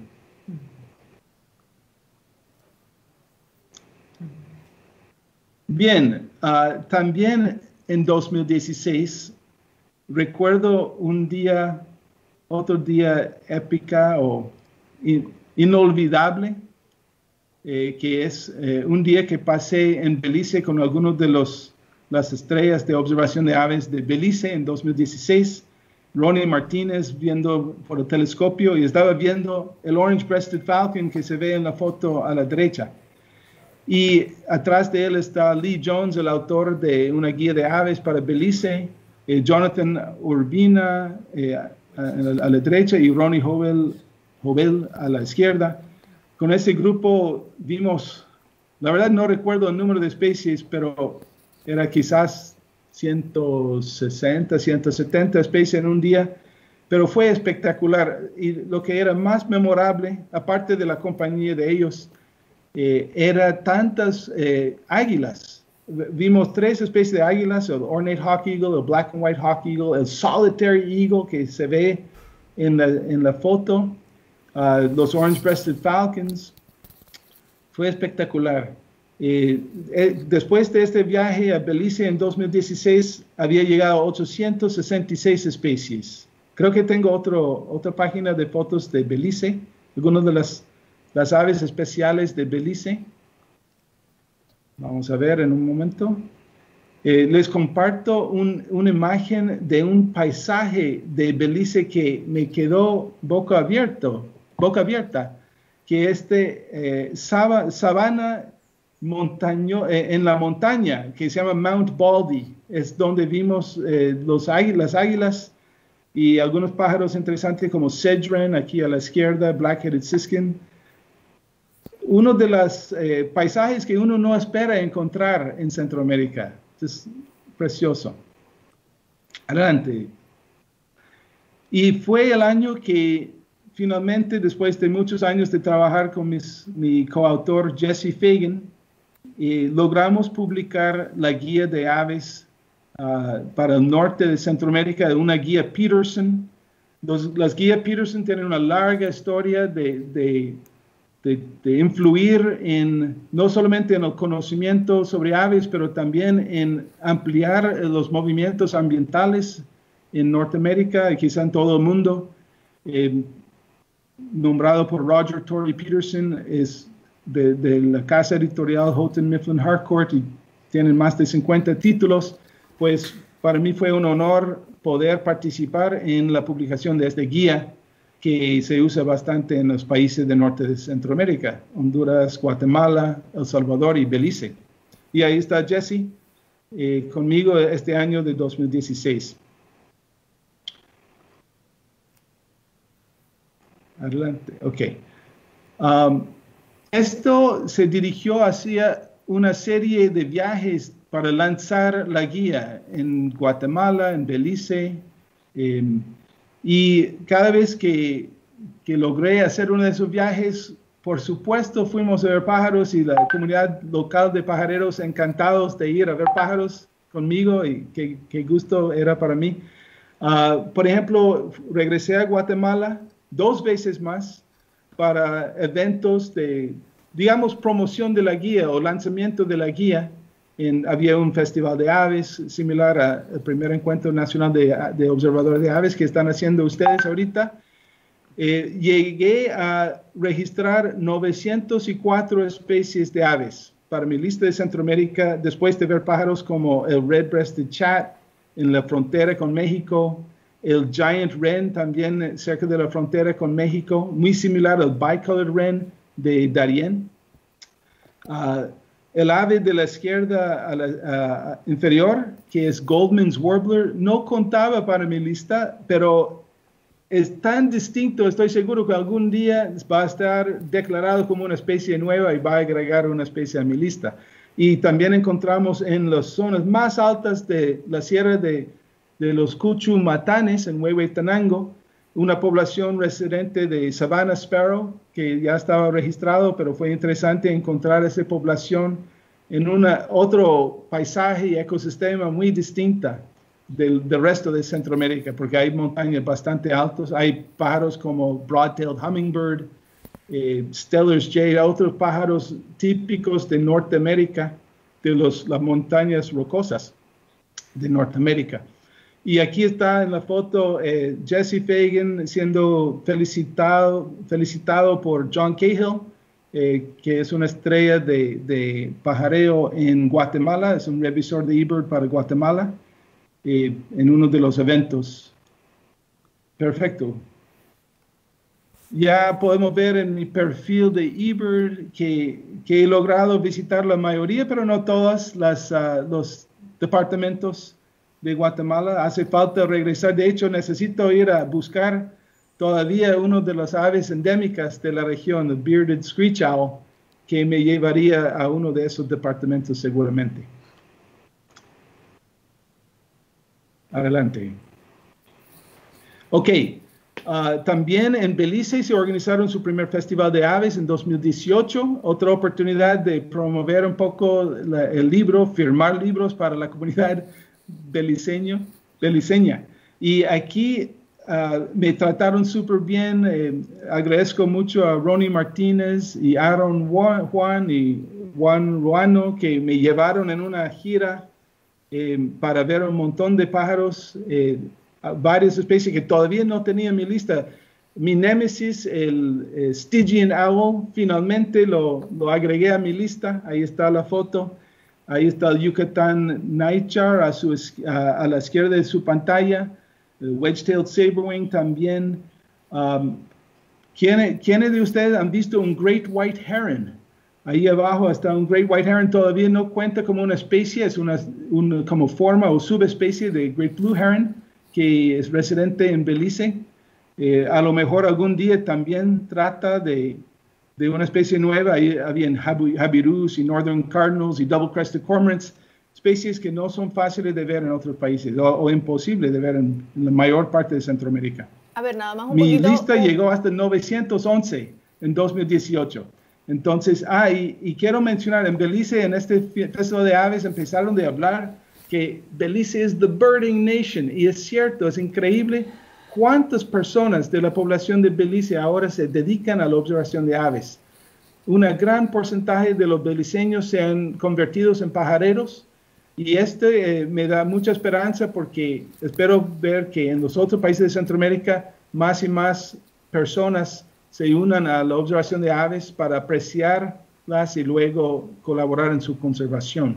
Bien, uh, también en dos mil dieciséis recuerdo un día, otro día épica o in, inolvidable, eh, que es eh, un día que pasé en Belice con algunos de los, las estrellas de observación de aves de Belice en dos mil dieciséis. Ronnie Martínez viendo por el telescopio y estaba viendo el Orange Breasted Falcon que se ve en la foto a la derecha. Y atrás de él está Lee Jones, el autor de una guía de aves para Belice, eh, Jonathan Urbina eh, a, a, a la derecha y Ronnie Jovel, Jovel a la izquierda. Con ese grupo vimos, la verdad no recuerdo el número de especies, pero era quizás ciento sesenta, ciento setenta especies en un día, pero fue espectacular. Y lo que era más memorable, aparte de la compañía de ellos, Eh, era tantas eh, águilas. Vimos tres especies de águilas: el Ornate Hawk Eagle, el Black and White Hawk Eagle, el Solitary Eagle que se ve en la, en la foto, uh, los Orange Breasted Falcons. Fue espectacular. Eh, eh, después de este viaje a Belice en dos mil dieciséis, había llegado a ochocientas sesenta y seis especies. Creo que tengo otro, otra página de fotos de Belice, algunas de las Las aves especiales de Belice. Vamos a ver en un momento. Eh, les comparto un, una imagen de un paisaje de Belice que me quedó boca abierto, boca abierta, que este eh, sab sabana montaño, eh, en la montaña que se llama Mount Baldy, es donde vimos eh, los águilas, las águilas y algunos pájaros interesantes como Sedge Wren aquí a la izquierda, Black-headed Siskin. Uno de los eh, paisajes que uno no espera encontrar en Centroamérica. Es precioso. Adelante. Y fue el año que finalmente, después de muchos años de trabajar con mis, mi coautor Jesse Fagan, eh, logramos publicar la guía de aves uh, para el norte de Centroamérica, una guía Peterson. Los, las guías Peterson tienen una larga historia de... de De, de influir en, no solamente en el conocimiento sobre aves, pero también en ampliar los movimientos ambientales en Norteamérica y quizá en todo el mundo. Eh, nombrado por Roger Torrey Peterson, es de, de la casa editorial Houghton Mifflin Harcourt y tienen más de cincuenta títulos. Pues para mí fue un honor poder participar en la publicación de esta guía. que se usa bastante en los países del norte de Centroamérica, Honduras, Guatemala, El Salvador y Belice. Y ahí está Jesse eh, conmigo este año de dos mil dieciséis. Adelante, ok. Um, esto se dirigió hacia una serie de viajes para lanzar la guía en Guatemala, en Belice, eh, y cada vez que, que logré hacer uno de esos viajes, por supuesto fuimos a ver pájaros y la comunidad local de pajareros encantados de ir a ver pájaros conmigo y qué, qué gusto era para mí. Uh, por ejemplo, regresé a Guatemala dos veces más para eventos de, digamos, promoción de la guía o lanzamiento de la guía. En, había un festival de aves similar al primer encuentro nacional de, de observadores de aves que están haciendo ustedes ahorita. Eh, llegué a registrar novecientas cuatro especies de aves para mi lista de Centroamérica, después de ver pájaros como el red-breasted chat en la frontera con México, el giant wren también cerca de la frontera con México, muy similar al bicolored wren de Darien. Uh, el ave de la izquierda a la, uh, inferior, que es Goldman's Warbler, no contaba para mi lista, pero es tan distinto, estoy seguro que algún día va a estar declarado como una especie nueva y va a agregar una especie a mi lista. Y también encontramos en las zonas más altas de la sierra de, de los Cuchumatanes, en Huehuetenango, una población residente de Savannah Sparrow, que ya estaba registrado, pero fue interesante encontrar esa población en una, otro paisaje y ecosistema muy distinta del, del resto de Centroamérica, porque hay montañas bastante altas, hay pájaros como broad-tailed hummingbird, eh, Steller's jay, otros pájaros típicos de Norteamérica, de los, las montañas rocosas de Norteamérica. Y aquí está en la foto eh, Jesse Fagan siendo felicitado, felicitado por John Cahill, eh, que es una estrella de, de pajareo en Guatemala, es un revisor de eBird para Guatemala, eh, en uno de los eventos. Perfecto. Ya podemos ver en mi perfil de eBird que, que he logrado visitar la mayoría, pero no todas las, uh, los departamentos de Guatemala. Hace falta regresar. De hecho, necesito ir a buscar todavía uno de las aves endémicas de la región, el bearded screech owl, que me llevaría a uno de esos departamentos seguramente. Adelante. Ok. Uh, también en Belice se organizaron su primer festival de aves en dos mil dieciocho, otra oportunidad de promover un poco la, el libro, firmar libros para la comunidad beliceño, beliceña. Y aquí uh, me trataron súper bien, eh, agradezco mucho a Ronnie Martínez y Aaron Juan y Juan Ruano que me llevaron en una gira eh, para ver un montón de pájaros, eh, varias especies que todavía no tenía en mi lista. Mi némesis, el eh, Stygian Owl, finalmente lo, lo agregué a mi lista. Ahí está la foto. Ahí está el Yucatán Nightjar a, su, a, a la izquierda de su pantalla. El Wedge-tailed Saberwing también. Um, ¿quiénes, ¿Quiénes de ustedes han visto un Great White Heron? Ahí abajo está un Great White Heron. Todavía no cuenta como una especie, es una, una como forma o subespecie de Great Blue Heron, que es residente en Belice. Eh, a lo mejor algún día también trata de, de una especie nueva. Ahí habían Habirús y Northern Cardinals y Double Crested Cormorants, especies que no son fáciles de ver en otros países o, o imposibles de ver en, en la mayor parte de Centroamérica. A ver, nada más un Mi poquito, lista un... llegó hasta novecientos once en dos mil dieciocho. Entonces, ah, y, y quiero mencionar, en Belice, en este festival de aves, empezaron de hablar que Belice es the birding nation, y es cierto, es increíble cuántas personas de la población de Belice ahora se dedican a la observación de aves. Un gran porcentaje de los beliceños se han convertido en pajareros, y este eh, me da mucha esperanza porque espero ver que en los otros países de Centroamérica más y más personas se unan a la observación de aves para apreciarlas y luego colaborar en su conservación.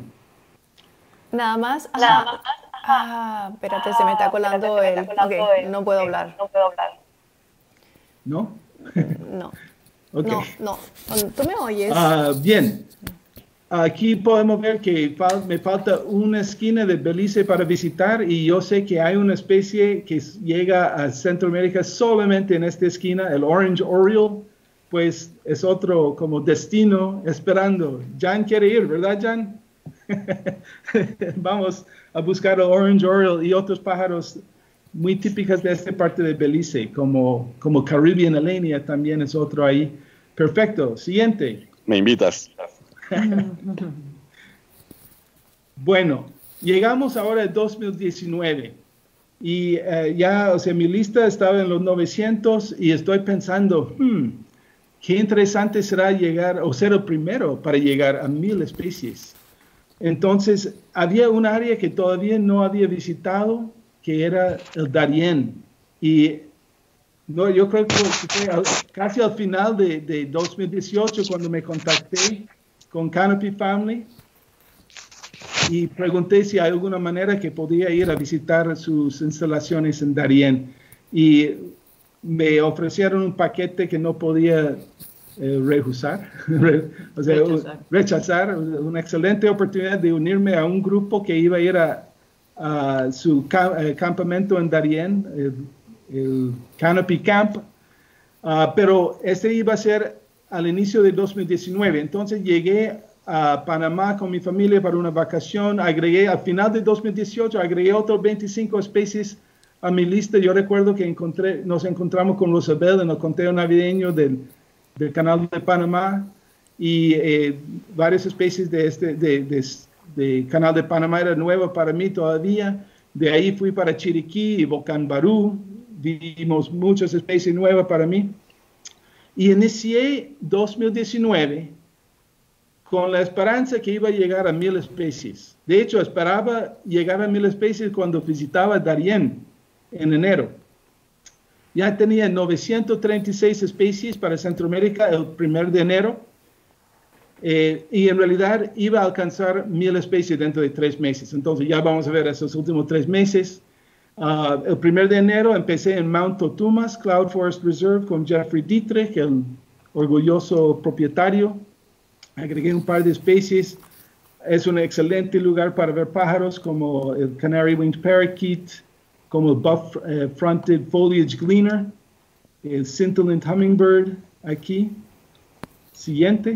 Nada más. Ah, Nada más. Ah, espérate, se me está colando el. Ok, no puedo hablar. No puedo hablar. ¿No? No. Okay. No, no. ¿Tú me oyes? Uh, bien. Aquí podemos ver que fal me falta una esquina de Belice para visitar y yo sé que hay una especie que llega a Centroamérica solamente en esta esquina, el Orange Oriole, pues es otro como destino esperando. Jan quiere ir, ¿verdad, Jan? Vamos a buscar el Orange Oriole y otros pájaros muy típicos de esta parte de Belice, como, como Caribbean Alenia también es otro ahí. Perfecto, siguiente. Me invitas. Bueno, llegamos ahora al dos mil diecinueve y uh, ya, o sea, mi lista estaba en los novecientos y estoy pensando, hmm, qué interesante será llegar, o ser el primero para llegar a mil especies. Entonces, había un área que todavía no había visitado, que era el Darién. Y no, yo creo que fue al, casi al final de, de dos mil dieciocho cuando me contacté con Canopy Family y pregunté si hay alguna manera que podía ir a visitar sus instalaciones en Darién. Y me ofrecieron un paquete que no podía eh, rehusar, o sea, rechazar. rechazar, una excelente oportunidad de unirme a un grupo que iba a ir a, a su ca eh, campamento en Darién, el, el Canopy Camp, uh, pero este iba a ser al inicio de dos mil diecinueve. Entonces llegué a Panamá con mi familia para una vacación, agregué al final de dos mil dieciocho, agregué otras veinticinco especies a mi lista. Yo recuerdo que encontré, nos encontramos con Rosabel en el conteo navideño del, del Canal de Panamá y eh, varias especies de este de, de, de Canal de Panamá era nueva para mí todavía. De ahí fui para Chiriquí y Volcán Barú, vimos muchas especies nuevas para mí. Y inicié dos mil diecinueve con la esperanza que iba a llegar a mil especies. De hecho, esperaba llegar a mil especies cuando visitaba Darién en enero. Ya tenía novecientas treinta y seis especies para Centroamérica el primero de enero. Eh, y en realidad iba a alcanzar mil especies dentro de tres meses. Entonces ya vamos a ver esos últimos tres meses. Uh, el primero de enero empecé en Mount Totumas, Cloud Forest Reserve, con Jeffrey Dietrich, el orgulloso propietario. Agregué un par de especies. Es un excelente lugar para ver pájaros como el Canary Winged Parakeet, como el Buff-Fronted uh, Foliage Gleaner, el Scintillant Hummingbird, aquí. Siguiente.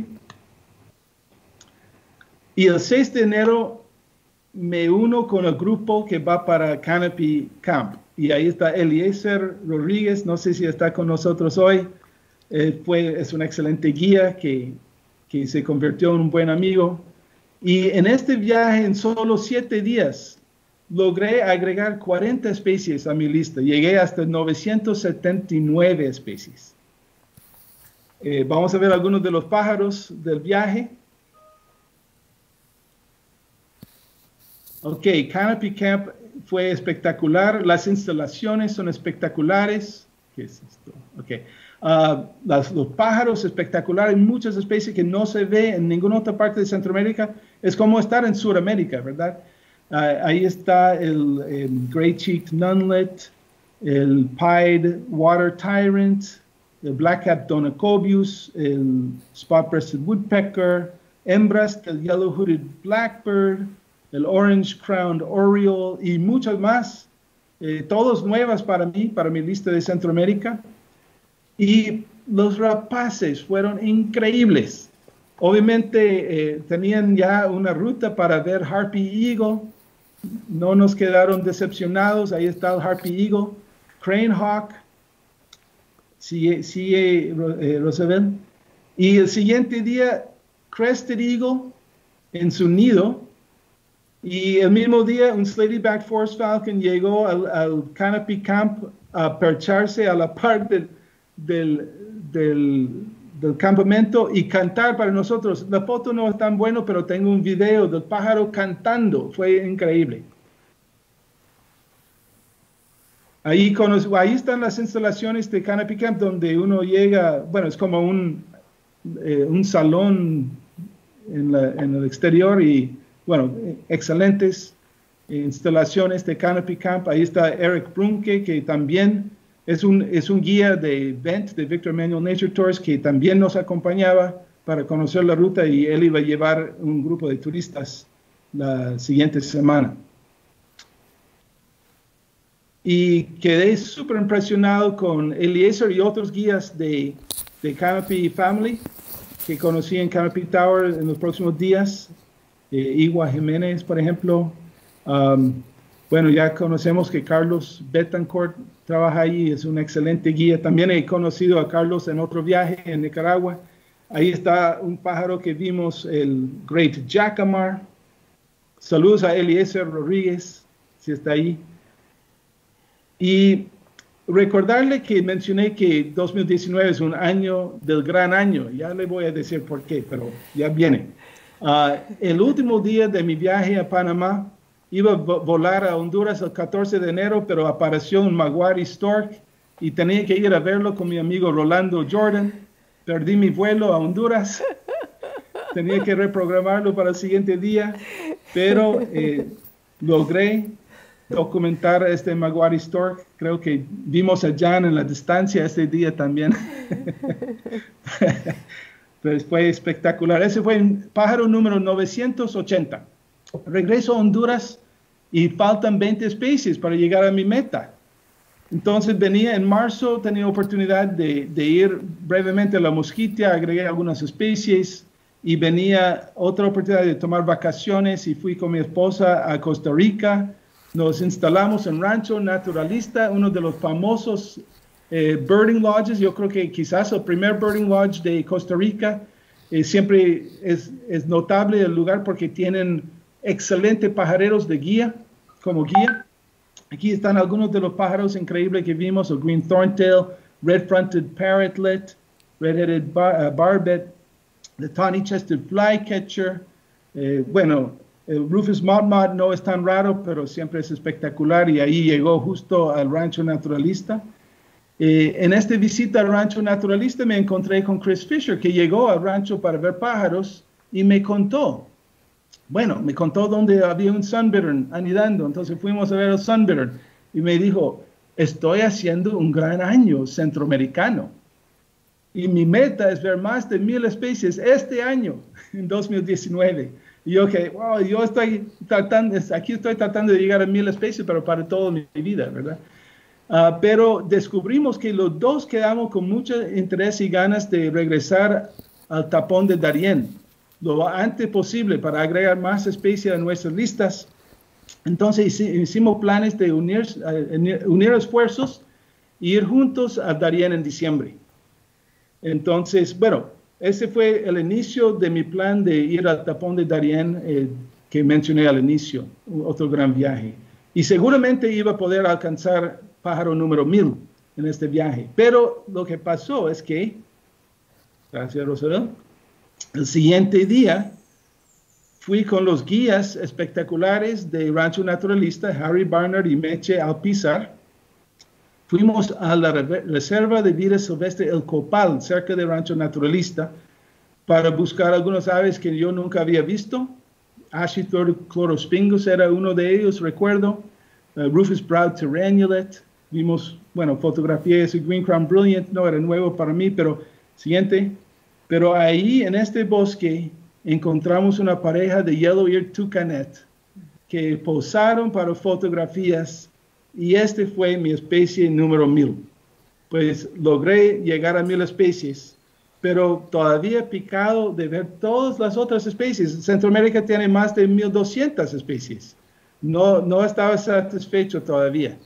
Y el seis de enero me uno con el grupo que va para Canopy Camp. Y ahí está Eliezer Rodríguez, no sé si está con nosotros hoy. Eh, fue, es un excelente guía que, que se convirtió en un buen amigo. Y en este viaje, en solo siete días, logré agregar cuarenta especies a mi lista. Llegué hasta novecientas setenta y nueve especies. Eh, vamos a ver algunos de los pájaros del viaje. Ok, Canopy Camp fue espectacular. Las instalaciones son espectaculares. ¿Qué es esto? Ok. Uh, las, los pájaros espectaculares, muchas especies que no se ve en ninguna otra parte de Centroamérica. Es como estar en Sudamérica, ¿verdad? Uh, ahí está el, el Gray-cheeked Nunlet, el Pied Water Tyrant, el Black-capped Donacobius, el Spot-breasted Woodpecker, hembras del Yellow-hooded Blackbird, el Orange Crowned Oriole y muchas más, eh, todas nuevas para mí, para mi lista de Centroamérica. Y los rapaces fueron increíbles. Obviamente eh, tenían ya una ruta para ver Harpy Eagle, no nos quedaron decepcionados, ahí está el Harpy Eagle, Crane Hawk, sigue, sigue eh, Rosabel. Y el siguiente día, Crested Eagle en su nido. Y el mismo día, un Slaty-backed Forest Falcon llegó al, al Canopy Camp a percharse a la par del, del, del, del campamento y cantar para nosotros. La foto no es tan buena, pero tengo un video del pájaro cantando. Fue increíble. Ahí, con los, ahí están las instalaciones de Canopy Camp donde uno llega, bueno, es como un, eh, un salón en, la, en el exterior y bueno, excelentes instalaciones de Canopy Camp. Ahí está Eric Brunke, que también Es un, es un guía de V E N T, de Victor Emmanuel Nature Tours, que también nos acompañaba para conocer la ruta y él iba a llevar un grupo de turistas la siguiente semana. Y quedé súper impresionado con Eliezer y otros guías de, de Canopy Family que conocí en Canopy Tower en los próximos días. Eh, Igua Jiménez, por ejemplo. Um, bueno, ya conocemos que Carlos Betancourt trabaja ahí, es un excelente guía. También he conocido a Carlos en otro viaje en Nicaragua. Ahí está un pájaro que vimos, el Great Jacamar. Saludos a Eliezer Rodríguez, si está ahí. Y recordarle que mencioné que dos mil diecinueve es un año del gran año. Ya le voy a decir por qué, pero ya viene. Uh, el último día de mi viaje a Panamá, iba a volar a Honduras el catorce de enero, pero apareció un Maguari Stork y tenía que ir a verlo con mi amigo Rolando Jordan. Perdí mi vuelo a Honduras. Tenía que reprogramarlo para el siguiente día, pero eh, logré documentar este Maguari Stork. Creo que vimos a Jan en la distancia este día también. Pues fue espectacular. Ese fue el pájaro número novecientos ochenta. Regreso a Honduras y faltan veinte especies para llegar a mi meta. Entonces venía en marzo, tenía oportunidad de, de ir brevemente a La Mosquitia, agregué algunas especies y venía otra oportunidad de tomar vacaciones y fui con mi esposa a Costa Rica. Nos instalamos en Rancho Naturalista, uno de los famosos eh, birding lodges. Yo creo que quizás el primer birding lodge de Costa Rica. Eh, siempre es, es notable el lugar porque tienen excelentes pajareros de guía, como guía. Aquí están algunos de los pájaros increíbles que vimos, el Green Thorntail, Red-Fronted Parrotlet, Red-Headed bar, uh, Barbet, the Tawny-Chested Flycatcher. Eh, bueno, el Rufus Modmod no es tan raro, pero siempre es espectacular y ahí llegó justo al Rancho Naturalista. Eh, en esta visita al Rancho Naturalista me encontré con Chris Fisher, que llegó al rancho para ver pájaros y me contó. Bueno, me contó dónde había un sunbittern anidando, entonces fuimos a ver el sunbittern y me dijo, estoy haciendo un gran año centroamericano y mi meta es ver más de mil especies este año, en dos mil diecinueve. Y yo que, wow, yo estoy tratando, aquí estoy tratando de llegar a mil especies, pero para toda mi vida, ¿verdad? Uh, pero descubrimos que los dos quedamos con mucho interés y ganas de regresar al tapón de Darién lo antes posible para agregar más especies a nuestras listas. Entonces hicimos planes de unir, uh, unir esfuerzos e ir juntos a Darién en diciembre. Entonces, bueno, ese fue el inicio de mi plan de ir al tapón de Darién eh, que mencioné al inicio, otro gran viaje. Y seguramente iba a poder alcanzar pájaro número mil en este viaje. Pero lo que pasó es que, gracias Rosabel, el siguiente día fui con los guías espectaculares de Rancho Naturalista, Harry Barnard y Meche Alpizar. Fuimos a la Reserva de Vida Silvestre El Copal, cerca de Rancho Naturalista, para buscar algunas aves que yo nunca había visto. Ashichloropingus era uno de ellos, recuerdo. Uh, Rufus Brown Tyrannulet. Vimos, bueno, fotografía de ese Green Crown Brilliant, no era nuevo para mí, pero siguiente. Pero ahí en este bosque encontramos una pareja de Yellow Ear Toucanet que posaron para fotografías y este fue mi especie número mil. Pues logré llegar a mil especies, pero todavía picado de ver todas las otras especies. Centroamérica tiene más de mil doscientas especies. No, no estaba satisfecho todavía.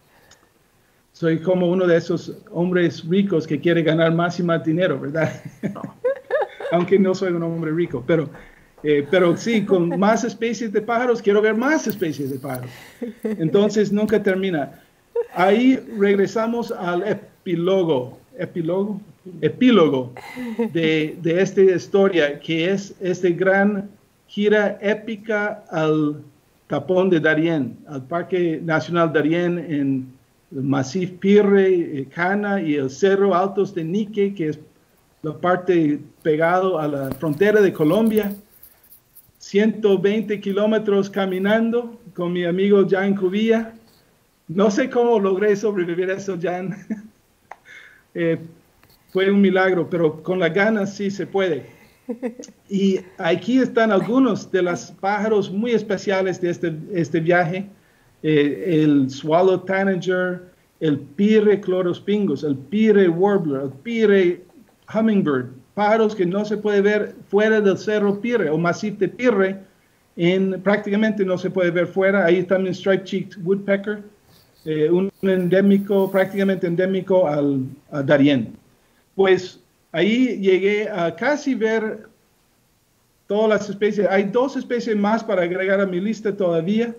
Soy como uno de esos hombres ricos que quiere ganar más y más dinero, ¿verdad? No. Aunque no soy un hombre rico, pero, eh, pero sí, con más especies de pájaros, quiero ver más especies de pájaros. Entonces, nunca termina. Ahí regresamos al epílogo, epílogo, epílogo de, de esta historia, que es esta gran gira épica al tapón de Darién, al Parque Nacional Darién en el Massif Pirre, Cana y el Cerro Altos de Nique, que es la parte pegado a la frontera de Colombia. ciento veinte kilómetros caminando con mi amigo Jan Cubilla. No sé cómo logré sobrevivir a eso, Jan. eh, fue un milagro, pero con las ganas sí se puede. Y aquí están algunos de los pájaros muy especiales de este, este viaje. Eh, el swallow tanager, el pire chlorospingus, el pire warbler, el pire hummingbird, pájaros que no se puede ver fuera del cerro Pirre o Massif de Pirre, en, prácticamente no se puede ver fuera. Ahí también striped-cheeked woodpecker, eh, un endémico, prácticamente endémico al, a Darién. Pues ahí llegué a casi ver todas las especies. Hay dos especies más para agregar a mi lista todavía.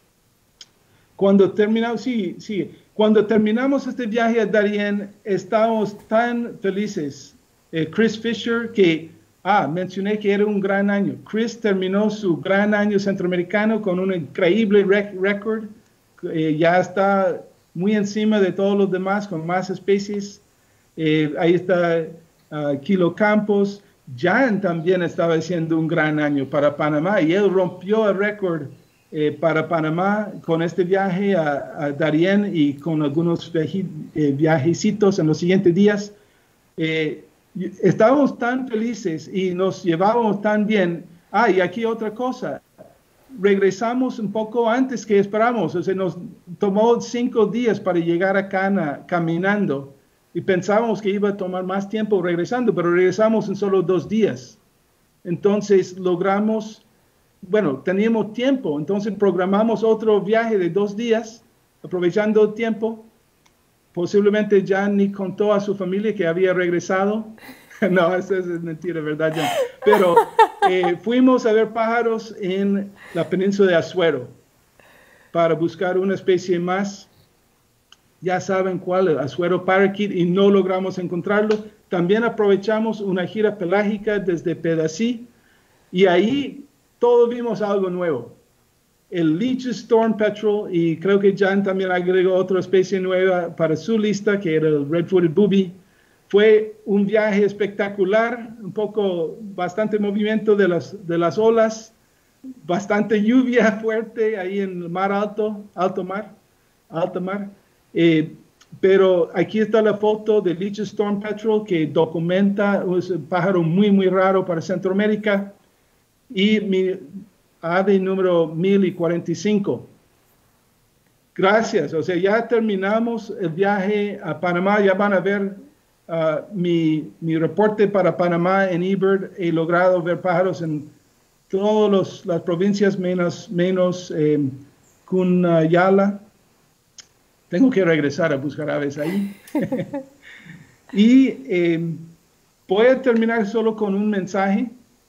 Cuando terminamos, sí, sí, cuando terminamos este viaje a Darién, estábamos tan felices. Eh, Chris Fisher, que, ah, mencioné que era un gran año. Chris terminó su gran año centroamericano con un increíble rec récord. Eh, ya está muy encima de todos los demás, con más especies. Eh, ahí está uh, Kilo Campos. Jan también estaba haciendo un gran año para Panamá y él rompió el récord eh, para Panamá con este viaje a, a Darién y con algunos viaje, eh, viajecitos en los siguientes días. Eh, estábamos tan felices y nos llevábamos tan bien. Ah, y aquí otra cosa. Regresamos un poco antes que esperamos. O sea, nos tomó cinco días para llegar a Cana caminando. Y pensábamos que iba a tomar más tiempo regresando, pero regresamos en solo dos días. Entonces logramos, bueno, teníamos tiempo, entonces programamos otro viaje de dos días, aprovechando el tiempo. Posiblemente Jan ni contó a su familia que había regresado. No, eso es mentira, ¿verdad, Jan? Pero eh, fuimos a ver pájaros en la península de Azuero para buscar una especie más. Ya saben cuál, el Azuero parakeet, y no logramos encontrarlo. También aprovechamos una gira pelágica desde Pedací, y ahí todos vimos algo nuevo. El Leach's Storm Petrel, y creo que Jan también agregó otra especie nueva para su lista, que era el Red-Footed Booby. Fue un viaje espectacular, un poco, bastante movimiento de las, de las olas, bastante lluvia fuerte ahí en el mar alto, alto mar, alto mar. Eh, pero aquí está la foto de Leach's Storm Petrel que documenta, es un pájaro muy muy raro para Centroamérica, y mi ave número mil cuarenta y cinco. Gracias, o sea, ya terminamos el viaje a Panamá. Ya van a ver uh, mi, mi reporte para Panamá en eBird. He logrado ver pájaros en todas las provincias menos, menos eh, Cunayala. Tengo que regresar a buscar aves ahí. Y eh, voy a terminar solo con un mensaje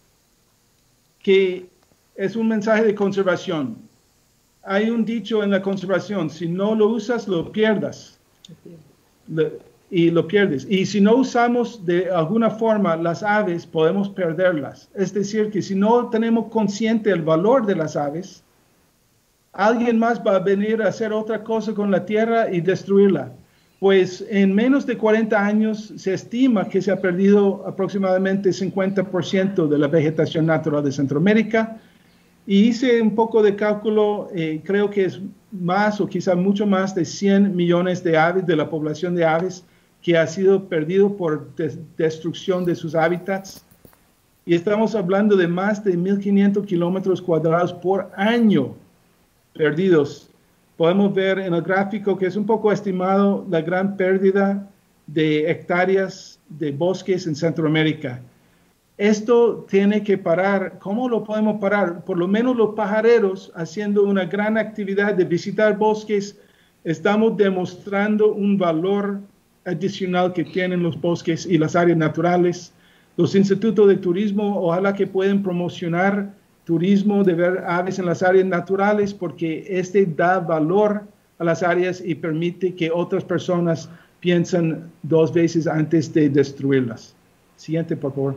que es un mensaje de conservación. Hay un dicho en la conservación: si no lo usas, lo pierdas. Lo, y lo pierdes. Y si no usamos de alguna forma las aves, podemos perderlas. Es decir, que si no tenemos consciente el valor de las aves, alguien más va a venir a hacer otra cosa con la tierra y destruirla. Pues en menos de cuarenta años se estima que se ha perdido aproximadamente cincuenta por ciento de la vegetación natural de Centroamérica. Y hice un poco de cálculo, eh, creo que es más o quizá mucho más de cien millones de aves, de la población de aves, que ha sido perdido por des destrucción de sus hábitats. Y estamos hablando de más de mil quinientos kilómetros cuadrados por año perdidos. Podemos ver en el gráfico que es un poco estimado la gran pérdida de hectáreas de bosques en Centroamérica. Esto tiene que parar. ¿Cómo lo podemos parar? Por lo menos los pajareros, haciendo una gran actividad de visitar bosques, estamos demostrando un valor adicional que tienen los bosques y las áreas naturales. Los institutos de turismo, ojalá que puedan promocionar turismo de ver aves en las áreas naturales, porque este da valor a las áreas y permite que otras personas piensen dos veces antes de destruirlas. Siguiente, por favor.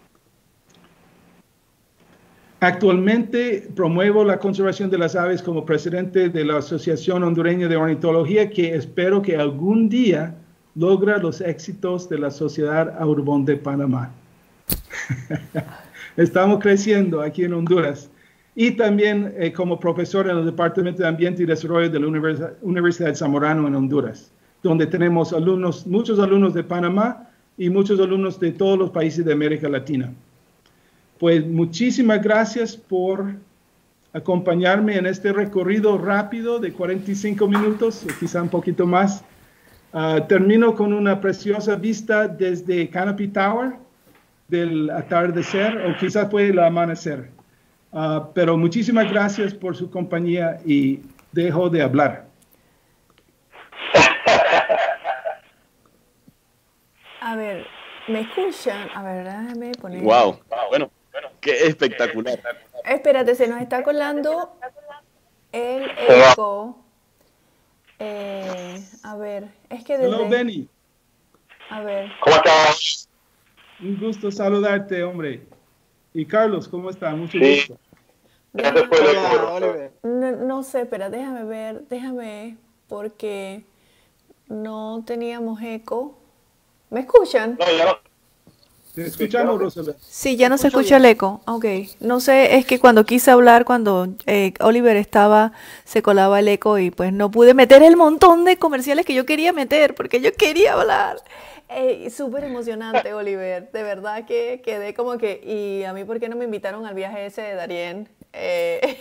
Actualmente promuevo la conservación de las aves como presidente de la Asociación Hondureña de Ornitología, que espero que algún día logre los éxitos de la Sociedad Audubon de Panamá. Estamos creciendo aquí en Honduras. y también eh, como profesor en el Departamento de Ambiente y Desarrollo de la Universidad, Universidad Zamorano en Honduras, donde tenemos alumnos, muchos alumnos de Panamá y muchos alumnos de todos los países de América Latina. Pues muchísimas gracias por acompañarme en este recorrido rápido de cuarenta y cinco minutos, o quizá un poquito más. Uh, termino con una preciosa vista desde Canopy Tower del atardecer, o quizás fue el amanecer. Uh, pero muchísimas gracias por su compañía y dejo de hablar. A ver, ¿me escuchan? A ver, déjame poner... Wow, bueno, bueno, qué espectacular. Espérate, se nos está colando el eco. Eh, a ver, es que desde... Hello, Benny. A ver. ¿Cómo estás? Un gusto saludarte, hombre. Y Carlos, ¿cómo está? Mucho Sí. gusto. Gracias por el Hola, acuerdo. Oliver. No, no sé, espera, déjame ver, déjame, porque no teníamos eco. ¿Me escuchan? No, ya no. Te escuchamos, Rosalía. Sí, ya no se escucho escucha el eco. Ok. No sé, es que cuando quise hablar, cuando eh, Oliver estaba, se colaba el eco y pues no pude meter el montón de comerciales que yo quería meter porque yo quería hablar. Eh, súper emocionante, Oliver. De verdad que quedé como que, ¿y a mí por qué no me invitaron al viaje ese de Darien? Eh...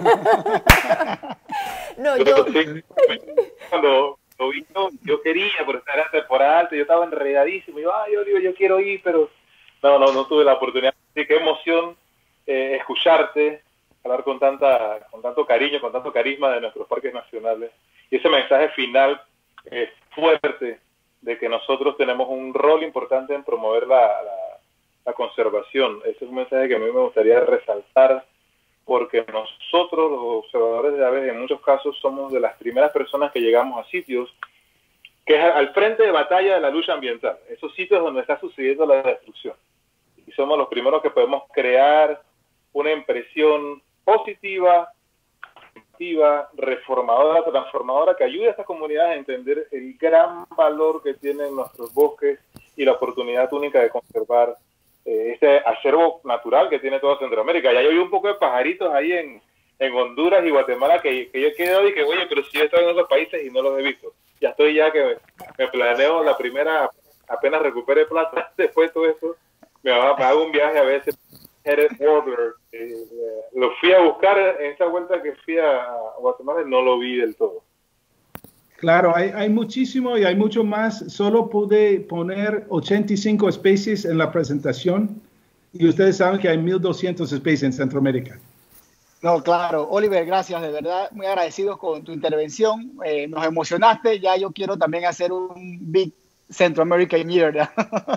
no, yo... Sí, cuando lo vi, no, yo quería, pero esta era temporada alta, yo estaba enredadísimo. Yo, ay, Oliver, yo quiero ir, pero no, no, no tuve la oportunidad. Así que qué emoción eh, escucharte, hablar con tanta, con tanto cariño, con tanto carisma de nuestros parques nacionales. Y ese mensaje final eh, fuerte de que nosotros tenemos un rol importante en promover la, la, la conservación. Ese es un mensaje que a mí me gustaría resaltar, porque nosotros, los observadores de aves, en muchos casos somos de las primeras personas que llegamos a sitios que es al frente de batalla de la lucha ambiental, esos sitios donde está sucediendo la destrucción. Y somos los primeros que podemos crear una impresión positiva, activa, reformadora, transformadora, que ayude a estas comunidades a entender el gran valor que tienen nuestros bosques y la oportunidad única de conservar eh, este acervo natural que tiene toda Centroamérica. Ya yo vi un poco de pajaritos ahí en, en Honduras y Guatemala que, que yo he quedado y que, oye, pero si yo he estado en esos países y no los he visto. Ya estoy ya que me, me planeo la primera, apenas recupere plata después de todo esto, me, va, me hago un viaje a veces. Headed Warbler, eh, lo fui a buscar en esa vuelta que fui a Guatemala y no lo vi del todo. Claro, hay, hay muchísimo y hay mucho más. Solo pude poner ochenta y cinco especies en la presentación y ustedes saben que hay mil doscientas especies en Centroamérica. No, claro. Oliver, gracias, de verdad, muy agradecidos con tu intervención. Eh, nos emocionaste, ya yo quiero también hacer un Big Central American Year, ¿verdad?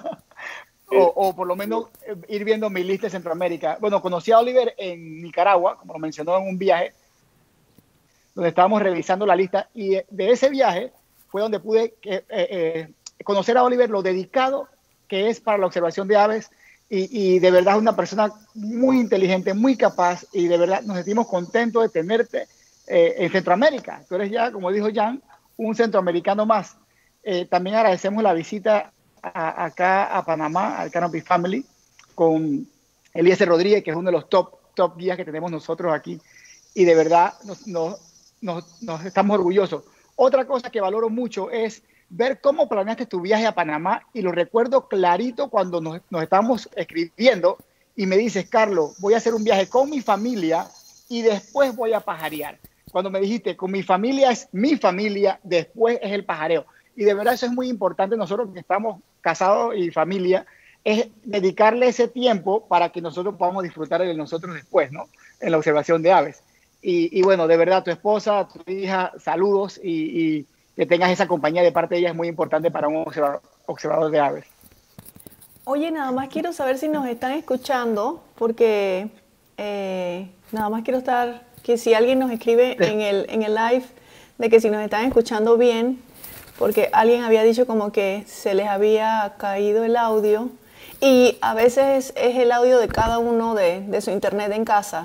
o, o por lo menos eh, ir viendo mi lista de Centroamérica. Bueno, conocí a Oliver en Nicaragua, como lo mencionó en un viaje, donde estábamos revisando la lista, y de ese viaje fue donde pude eh, eh, conocer a Oliver, lo dedicado que es para la observación de aves, y, y de verdad es una persona muy inteligente, muy capaz, y de verdad nos sentimos contentos de tenerte eh, en Centroamérica. Tú eres ya, como dijo Jan, un centroamericano más. Eh, también agradecemos la visita a, acá a Panamá, al Canopy Family, con Eliezer Rodríguez, que es uno de los top, top guías que tenemos nosotros aquí, y de verdad nos, nos, nos, nos estamos orgullosos. Otra cosa que valoro mucho es ver cómo planeaste tu viaje a Panamá, y lo recuerdo clarito cuando nos, nos estábamos escribiendo y me dices, Carlos, voy a hacer un viaje con mi familia y después voy a pajarear. Cuando me dijiste, con mi familia es mi familia, después es el pajareo. Y de verdad eso es muy importante, nosotros que estamos casados y familia, es dedicarle ese tiempo para que nosotros podamos disfrutar de nosotros después, ¿no? En la observación de aves. Y, y bueno, de verdad, tu esposa, tu hija, saludos, y, y que tengas esa compañía de parte de ella es muy importante para un observador, observador de aves. Oye, nada más quiero saber si nos están escuchando, porque eh, nada más quiero estar, que si alguien nos escribe en el, en el live, de que si nos están escuchando bien, porque alguien había dicho como que se les había caído el audio, y a veces es el audio de cada uno de, de su internet en casa,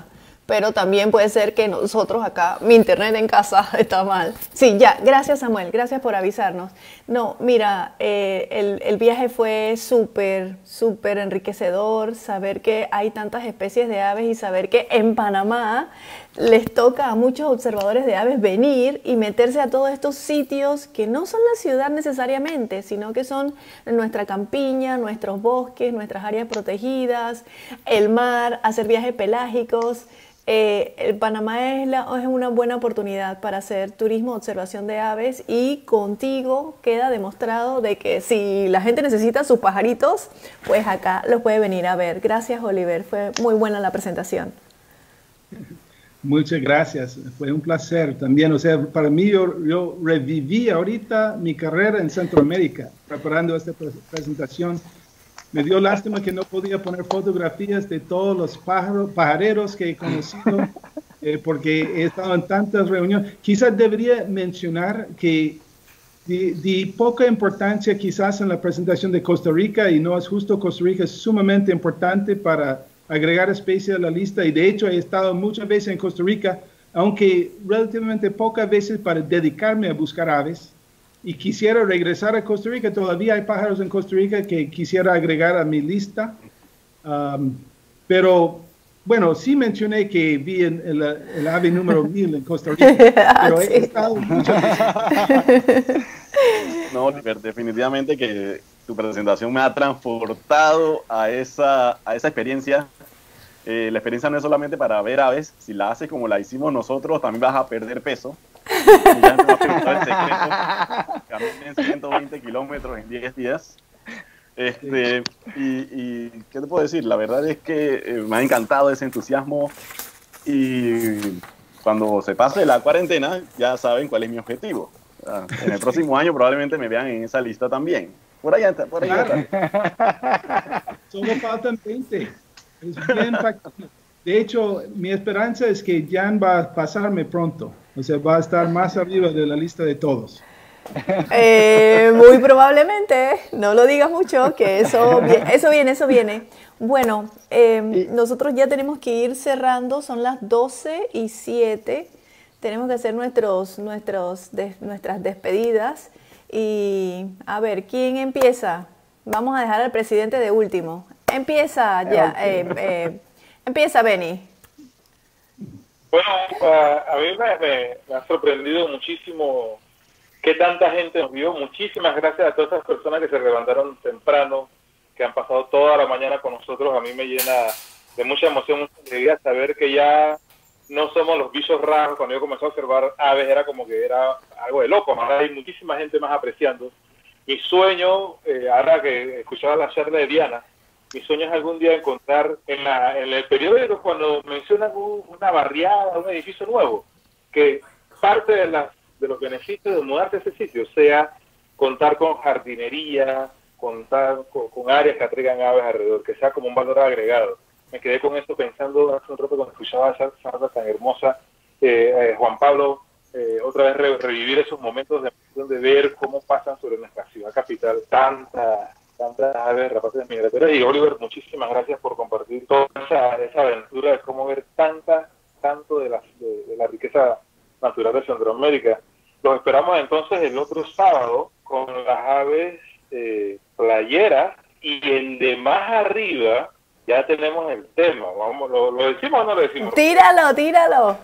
pero también puede ser que nosotros acá, mi internet en casa está mal. Sí, ya, gracias Samuel, gracias por avisarnos. No, mira, eh, el, el viaje fue súper, súper enriquecedor, saber que hay tantas especies de aves y saber que en Panamá les toca a muchos observadores de aves venir y meterse a todos estos sitios que no son la ciudad necesariamente, sino que son nuestra campiña, nuestros bosques, nuestras áreas protegidas, el mar, hacer viajes pelágicos. Eh, el Panamá es, la, es una buena oportunidad para hacer turismo, observación de aves, y contigo queda demostrado de que si la gente necesita sus pajaritos, pues acá los puede venir a ver. Gracias, Oliver, fue muy buena la presentación. Muchas gracias, fue un placer también. O sea, para mí yo, yo reviví ahorita mi carrera en Centroamérica preparando esta pre presentación. Me dio lástima que no podía poner fotografías de todos los pájaros, pajareros que he conocido, eh, porque he estado en tantas reuniones. Quizás debería mencionar que di, di poca importancia quizás en la presentación de Costa Rica, y no es justo. Costa Rica es sumamente importante para agregar especies a la lista, y de hecho he estado muchas veces en Costa Rica, aunque relativamente pocas veces para dedicarme a buscar aves. Y quisiera regresar a Costa Rica. Todavía hay pájaros en Costa Rica que quisiera agregar a mi lista. Um, pero, bueno, sí mencioné que vi en el, el ave número mil en Costa Rica. Pero he estado muchas veces. No, Oliver, definitivamente que tu presentación me ha transportado a esa, a esa experiencia. Eh, la experiencia no es solamente para ver aves. Si la haces como la hicimos nosotros, también vas a perder peso. Ya te va a preguntar el secreto. Caminen ciento veinte kilómetros en diez días. Este, y, y, ¿qué te puedo decir? La verdad es que eh, me ha encantado ese entusiasmo, y cuando se pase la cuarentena ya saben cuál es mi objetivo. En el próximo año probablemente me vean en esa lista también. Por allá está, por allá está. Solo faltan veinte. Es bien factible. De hecho, mi esperanza es que Jan va a pasarme pronto. O sea, va a estar más arriba de la lista de todos. Eh, muy probablemente, no lo digas mucho, que eso, eso viene, eso viene. Bueno, eh, nosotros ya tenemos que ir cerrando, son las doce y siete. Tenemos que hacer nuestros, nuestros, de, nuestras despedidas. Y a ver, ¿quién empieza? Vamos a dejar al presidente de último. Empieza ya, eh, eh, empieza Benny. Bueno, a, a mí me, me, me ha sorprendido muchísimo que tanta gente nos vio. Muchísimas gracias a todas esas personas que se levantaron temprano, que han pasado toda la mañana con nosotros. A mí me llena de mucha emoción, mucha alegría saber que ya no somos los bichos raros. Cuando yo comencé a observar aves era como que era algo de loco. Ahora hay muchísima gente más apreciando. Mi sueño, eh, ahora que escuchaba la charla de Diana, mi sueño es algún día encontrar en, la, en el periódico, cuando mencionan un, una barriada, un edificio nuevo, que parte de, las, de los beneficios de mudarse a ese sitio sea contar con jardinería, contar con, con áreas que atraigan aves alrededor, que sea como un valor agregado. Me quedé con esto pensando hace un rato cuando escuchaba esa charla tan hermosa. Eh, eh, Juan Pablo, eh, otra vez re, revivir esos momentos de, de ver cómo pasan sobre nuestra ciudad capital tanta tantas aves rapaces migratorias. Y Oliver, muchísimas gracias por compartir toda esa, esa aventura de cómo ver tanta, tanto de la, de, de la riqueza natural de Centroamérica. Los esperamos entonces el otro sábado con las aves eh, playeras, y el de más arriba ya tenemos el tema. Vamos, ¿lo, lo decimos o no lo decimos? Tíralo, tíralo.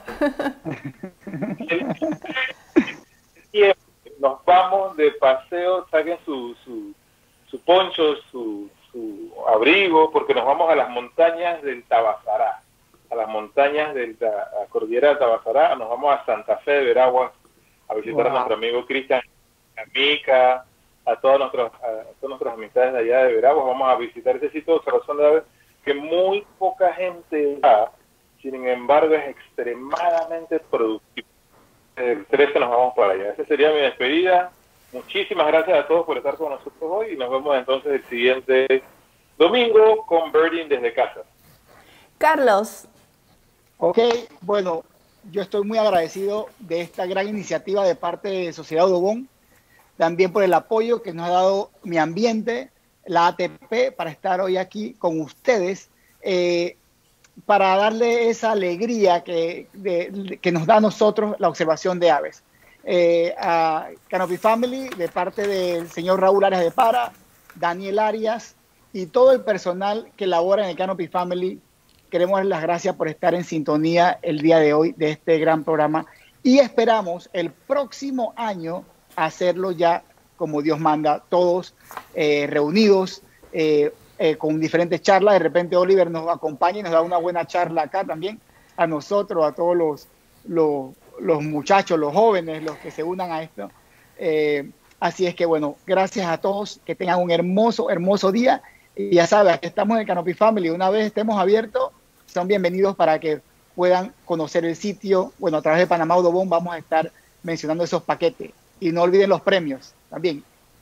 Y nos vamos de paseo, saquen su, su su poncho, su, su abrigo, porque nos vamos a las montañas del Tabasará, a las montañas de la cordillera del Tabasará. Nos vamos a Santa Fe de Veraguas a visitar wow. a nuestro amigo Cristian Amica, a todas nuestras a todas nuestras amistades de allá de Veraguas. Vamos a visitar ese sitio de observación de aves que muy poca gente va, sin embargo es extremadamente productivo. El trece nos vamos para allá. Esa sería mi despedida. Muchísimas gracias a todos por estar con nosotros hoy, y nos vemos entonces el siguiente domingo con Birding desde casa. Carlos. Ok, bueno, yo estoy muy agradecido de esta gran iniciativa de parte de Sociedad Audubon, también por el apoyo que nos ha dado Mi Ambiente, la A T P, para estar hoy aquí con ustedes. Eh, para darle esa alegría que, de, que nos da a nosotros la observación de aves. Eh, a Canopy Family, de parte del señor Raúl Arias de Para, Daniel Arias y todo el personal que labora en el Canopy Family, queremos dar las gracias por estar en sintonía el día de hoy de este gran programa y esperamos el próximo año hacerlo ya como Dios manda, todos eh, reunidos eh, eh, con diferentes charlas. De repente Oliver nos acompaña y nos da una buena charla acá también a nosotros, a todos los, los, los muchachos, los jóvenes, los que se unan a esto. Eh, así es que bueno, gracias a todos, que tengan un hermoso, hermoso día. Y ya sabes, aquí estamos en el Canopy Family. Una vez estemos abiertos, son bienvenidos para que puedan conocer el sitio. Bueno, a través de Panamá Audubon vamos a estar mencionando esos paquetes. Y no olviden los premios también.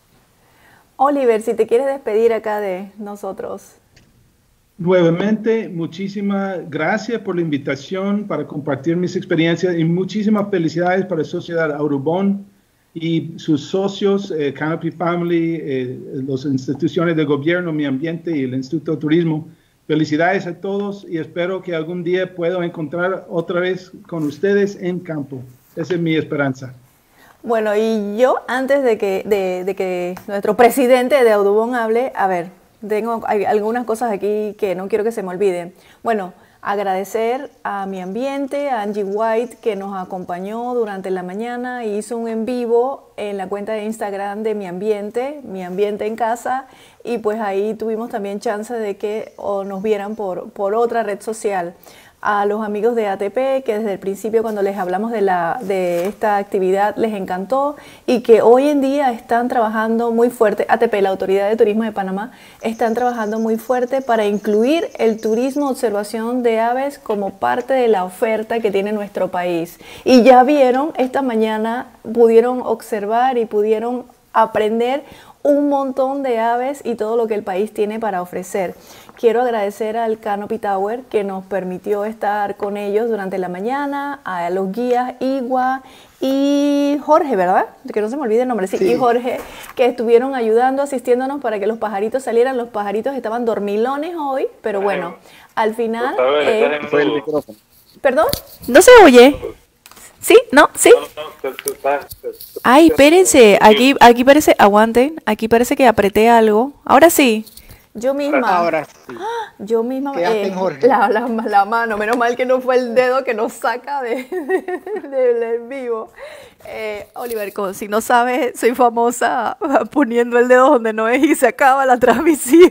Oliver, si te quieres despedir acá de nosotros. Nuevamente, muchísimas gracias por la invitación para compartir mis experiencias y muchísimas felicidades para la Sociedad Audubon y sus socios, eh, Canopy Family, eh, las instituciones de gobierno, Mi Ambiente y el Instituto de Turismo. Felicidades a todos y espero que algún día pueda encontrar otra vez con ustedes en campo. Esa es mi esperanza. Bueno, y yo antes de que, de, de que nuestro presidente de Audubon hable, a ver, tengo algunas cosas aquí que no quiero que se me olviden. Bueno, agradecer a Mi Ambiente, a Angie White, que nos acompañó durante la mañana y hizo un en vivo en la cuenta de Instagram de Mi Ambiente, Mi Ambiente en Casa, y pues ahí tuvimos también chance de que o nos vieran por, por otra red social. A los amigos de A T P, que desde el principio cuando les hablamos de, la, de esta actividad les encantó y que hoy en día están trabajando muy fuerte, A T P, la Autoridad de Turismo de Panamá, están trabajando muy fuerte para incluir el turismo observación de aves como parte de la oferta que tiene nuestro país. Y ya vieron, esta mañana pudieron observar y pudieron aprender un montón de aves y todo lo que el país tiene para ofrecer. Quiero agradecer al Canopy Tower que nos permitió estar con ellos durante la mañana, a los guías Igua y Jorge, ¿verdad? Que no se me olvide el nombre, sí, sí. Y Jorge, que estuvieron ayudando, asistiéndonos para que los pajaritos salieran. Los pajaritos estaban dormilones hoy, pero bueno, al final... Eh, fue el micrófono. ¿Perdón? ¿No se oye? ¿Sí? ¿No? ¿Sí? Ay, espérense, aquí, aquí parece, aguanten, aquí parece que apreté algo. Ahora sí. Yo misma. Ahora sí. Yo misma. Eh, la, la, la mano, menos mal que no fue el dedo que nos saca de, de, de, del en vivo. Eh, Oliver, si no sabes, soy famosa poniendo el dedo donde no es y se acaba la transmisión.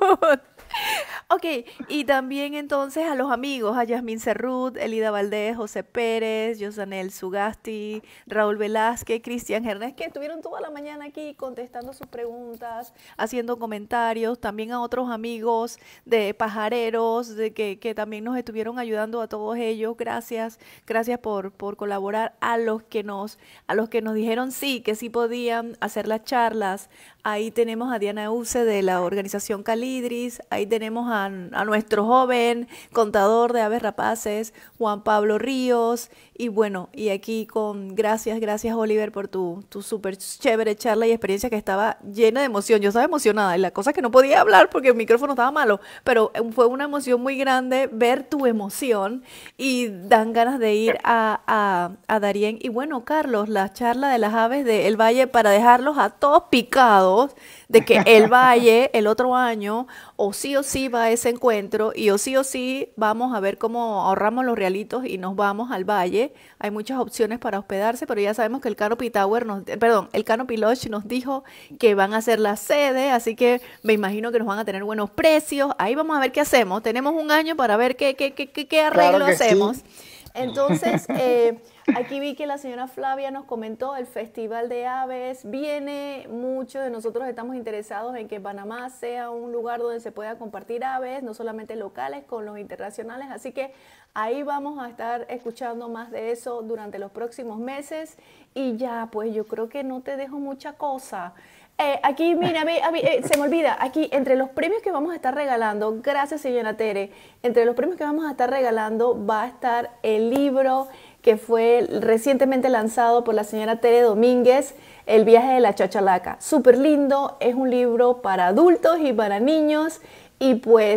Ok, y también entonces a los amigos, a Yasmín Cerrut, Elida Valdés, José Pérez, Yosanel Sugasti, Raúl Velázquez, Cristian Hernández, que estuvieron toda la mañana aquí contestando sus preguntas, haciendo comentarios, también a otros amigos de pajareros, de que, que también nos estuvieron ayudando a todos ellos. Gracias, gracias por, por colaborar, a los que nos, a los que nos dijeron sí, que sí podían hacer las charlas. Ahí tenemos a Diana Use de la organización Calidris, ahí tenemos a, a nuestro joven contador de aves rapaces, Juan Pablo Ríos, y bueno, y aquí con gracias, gracias Oliver por tu, tu súper chévere charla y experiencia que estaba llena de emoción. Yo estaba emocionada y la cosa es que no podía hablar porque el micrófono estaba malo, pero fue una emoción muy grande ver tu emoción y dan ganas de ir a, a, a Darién. Y bueno, Carlos, la charla de las aves del Valle para dejarlos a todos picados de que el Valle el otro año o sí o sí va a ese encuentro y o sí o sí vamos a ver cómo ahorramos los realitos y nos vamos al Valle. Hay muchas opciones para hospedarse, pero ya sabemos que el Canopy Tower, nos, perdón, el Canopy Lodge nos dijo que van a ser la sede, así que me imagino que nos van a tener buenos precios. Ahí vamos a ver qué hacemos. Tenemos un año para ver qué, qué, qué, qué, qué arreglo claro que hacemos. Sí. Entonces, eh, aquí vi que la señora Flavia nos comentó, el Festival de Aves viene, muchos de nosotros estamos interesados en que Panamá sea un lugar donde se pueda compartir aves, no solamente locales, con los internacionales, así que ahí vamos a estar escuchando más de eso durante los próximos meses y ya, pues yo creo que no te dejo mucha cosa. Eh, aquí, mira, a mí, eh, se me olvida, aquí entre los premios que vamos a estar regalando, gracias señora Tere, entre los premios que vamos a estar regalando va a estar el libro que fue recientemente lanzado por la señora Tere Domínguez, El viaje de la chachalaca. Súper lindo, es un libro para adultos y para niños y pues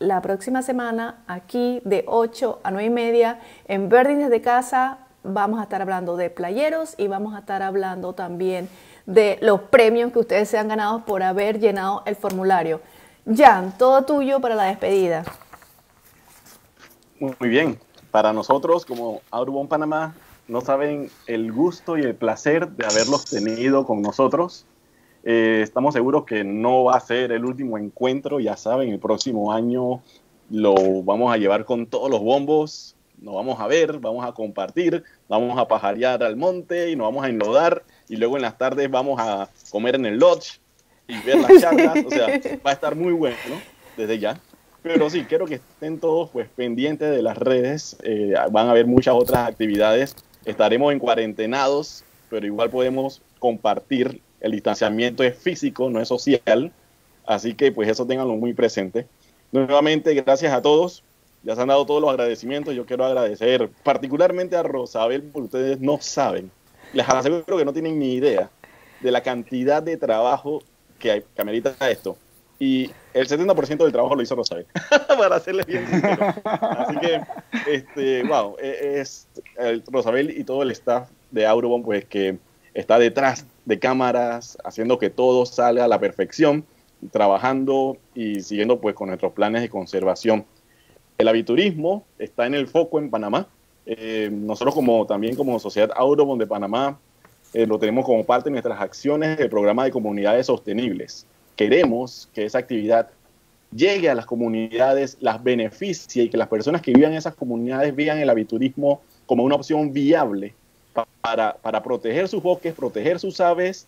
la próxima semana, aquí de ocho a nueve y media, en Birding desde casa, vamos a estar hablando de playeros y vamos a estar hablando también de los premios que ustedes se han ganado por haber llenado el formulario. Jan, todo tuyo para la despedida. Muy bien. Para nosotros, como Audubon Panamá, no saben el gusto y el placer de haberlos tenido con nosotros. Eh, estamos seguros que no va a ser el último encuentro. Ya saben, el próximo año lo vamos a llevar con todos los bombos. Nos vamos a ver, vamos a compartir, vamos a pajarear al monte y nos vamos a enlodar. Y luego en las tardes vamos a comer en el lodge y ver las charlas. O sea, va a estar muy bueno, ¿no? Desde ya. Pero sí, quiero que estén todos pues, pendientes de las redes. Eh, van a haber muchas otras actividades. Estaremos en cuarentenados, pero igual podemos compartir. El distanciamiento es físico, no es social. Así que pues eso ténganlo muy presente. Nuevamente, gracias a todos. Ya se han dado todos los agradecimientos. Yo quiero agradecer particularmente a Rosabel, porque ustedes no saben. Les aseguro que no tienen ni idea de la cantidad de trabajo que, hay, que amerita esto. Y el setenta por ciento del trabajo lo hizo Rosabel, para hacerles bien sincero. Así que, este, wow, es el Rosabel y todo el staff de Audubon, pues, que está detrás de cámaras, haciendo que todo salga a la perfección, trabajando y siguiendo, pues, con nuestros planes de conservación. El aviturismo está en el foco en Panamá. Eh, nosotros, como también como Sociedad Audubon de Panamá, eh, lo tenemos como parte de nuestras acciones del programa de comunidades sostenibles. Queremos que esa actividad llegue a las comunidades, las beneficie y que las personas que vivan en esas comunidades vean el aviturismo como una opción viable para, para proteger sus bosques, proteger sus aves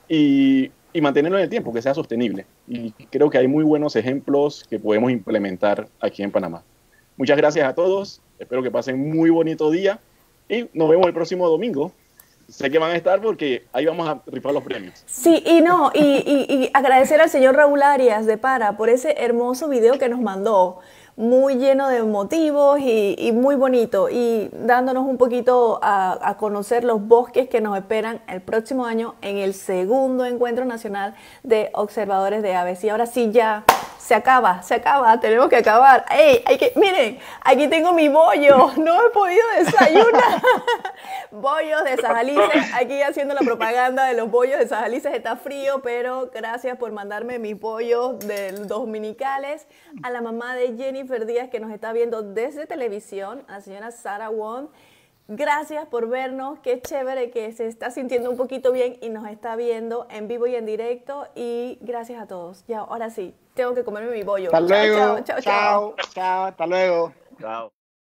y, y mantenerlo en el tiempo, que sea sostenible. Y creo que hay muy buenos ejemplos que podemos implementar aquí en Panamá. Muchas gracias a todos, espero que pasen muy bonito día y nos vemos el próximo domingo. Sé que van a estar porque ahí vamos a rifar los premios. Sí, y no, y, y, y agradecer al señor Raúl Arias de Para por ese hermoso video que nos mandó, muy lleno de motivos y, y muy bonito, y dándonos un poquito a, a conocer los bosques que nos esperan el próximo año en el segundo Encuentro Nacional de Observadores de Aves. Y ahora sí ya se acaba, se acaba, tenemos que acabar. ¡Ey! Hay que, miren, aquí tengo mi bollo, no he podido desayunar. Bollos de Sajalices, aquí haciendo la propaganda de los bollos de Sajalices. Está frío, pero gracias por mandarme mis bollos de los dominicales. A la mamá de Jennifer Díaz, que nos está viendo desde televisión, a la señora Sara Wong. Gracias por vernos, qué chévere que se está sintiendo un poquito bien y nos está viendo en vivo y en directo. Y gracias a todos. Ya, ahora sí, tengo que comerme mi bollo. Hasta luego. Chao, chao, chao, chao, chao, hasta luego. Chao.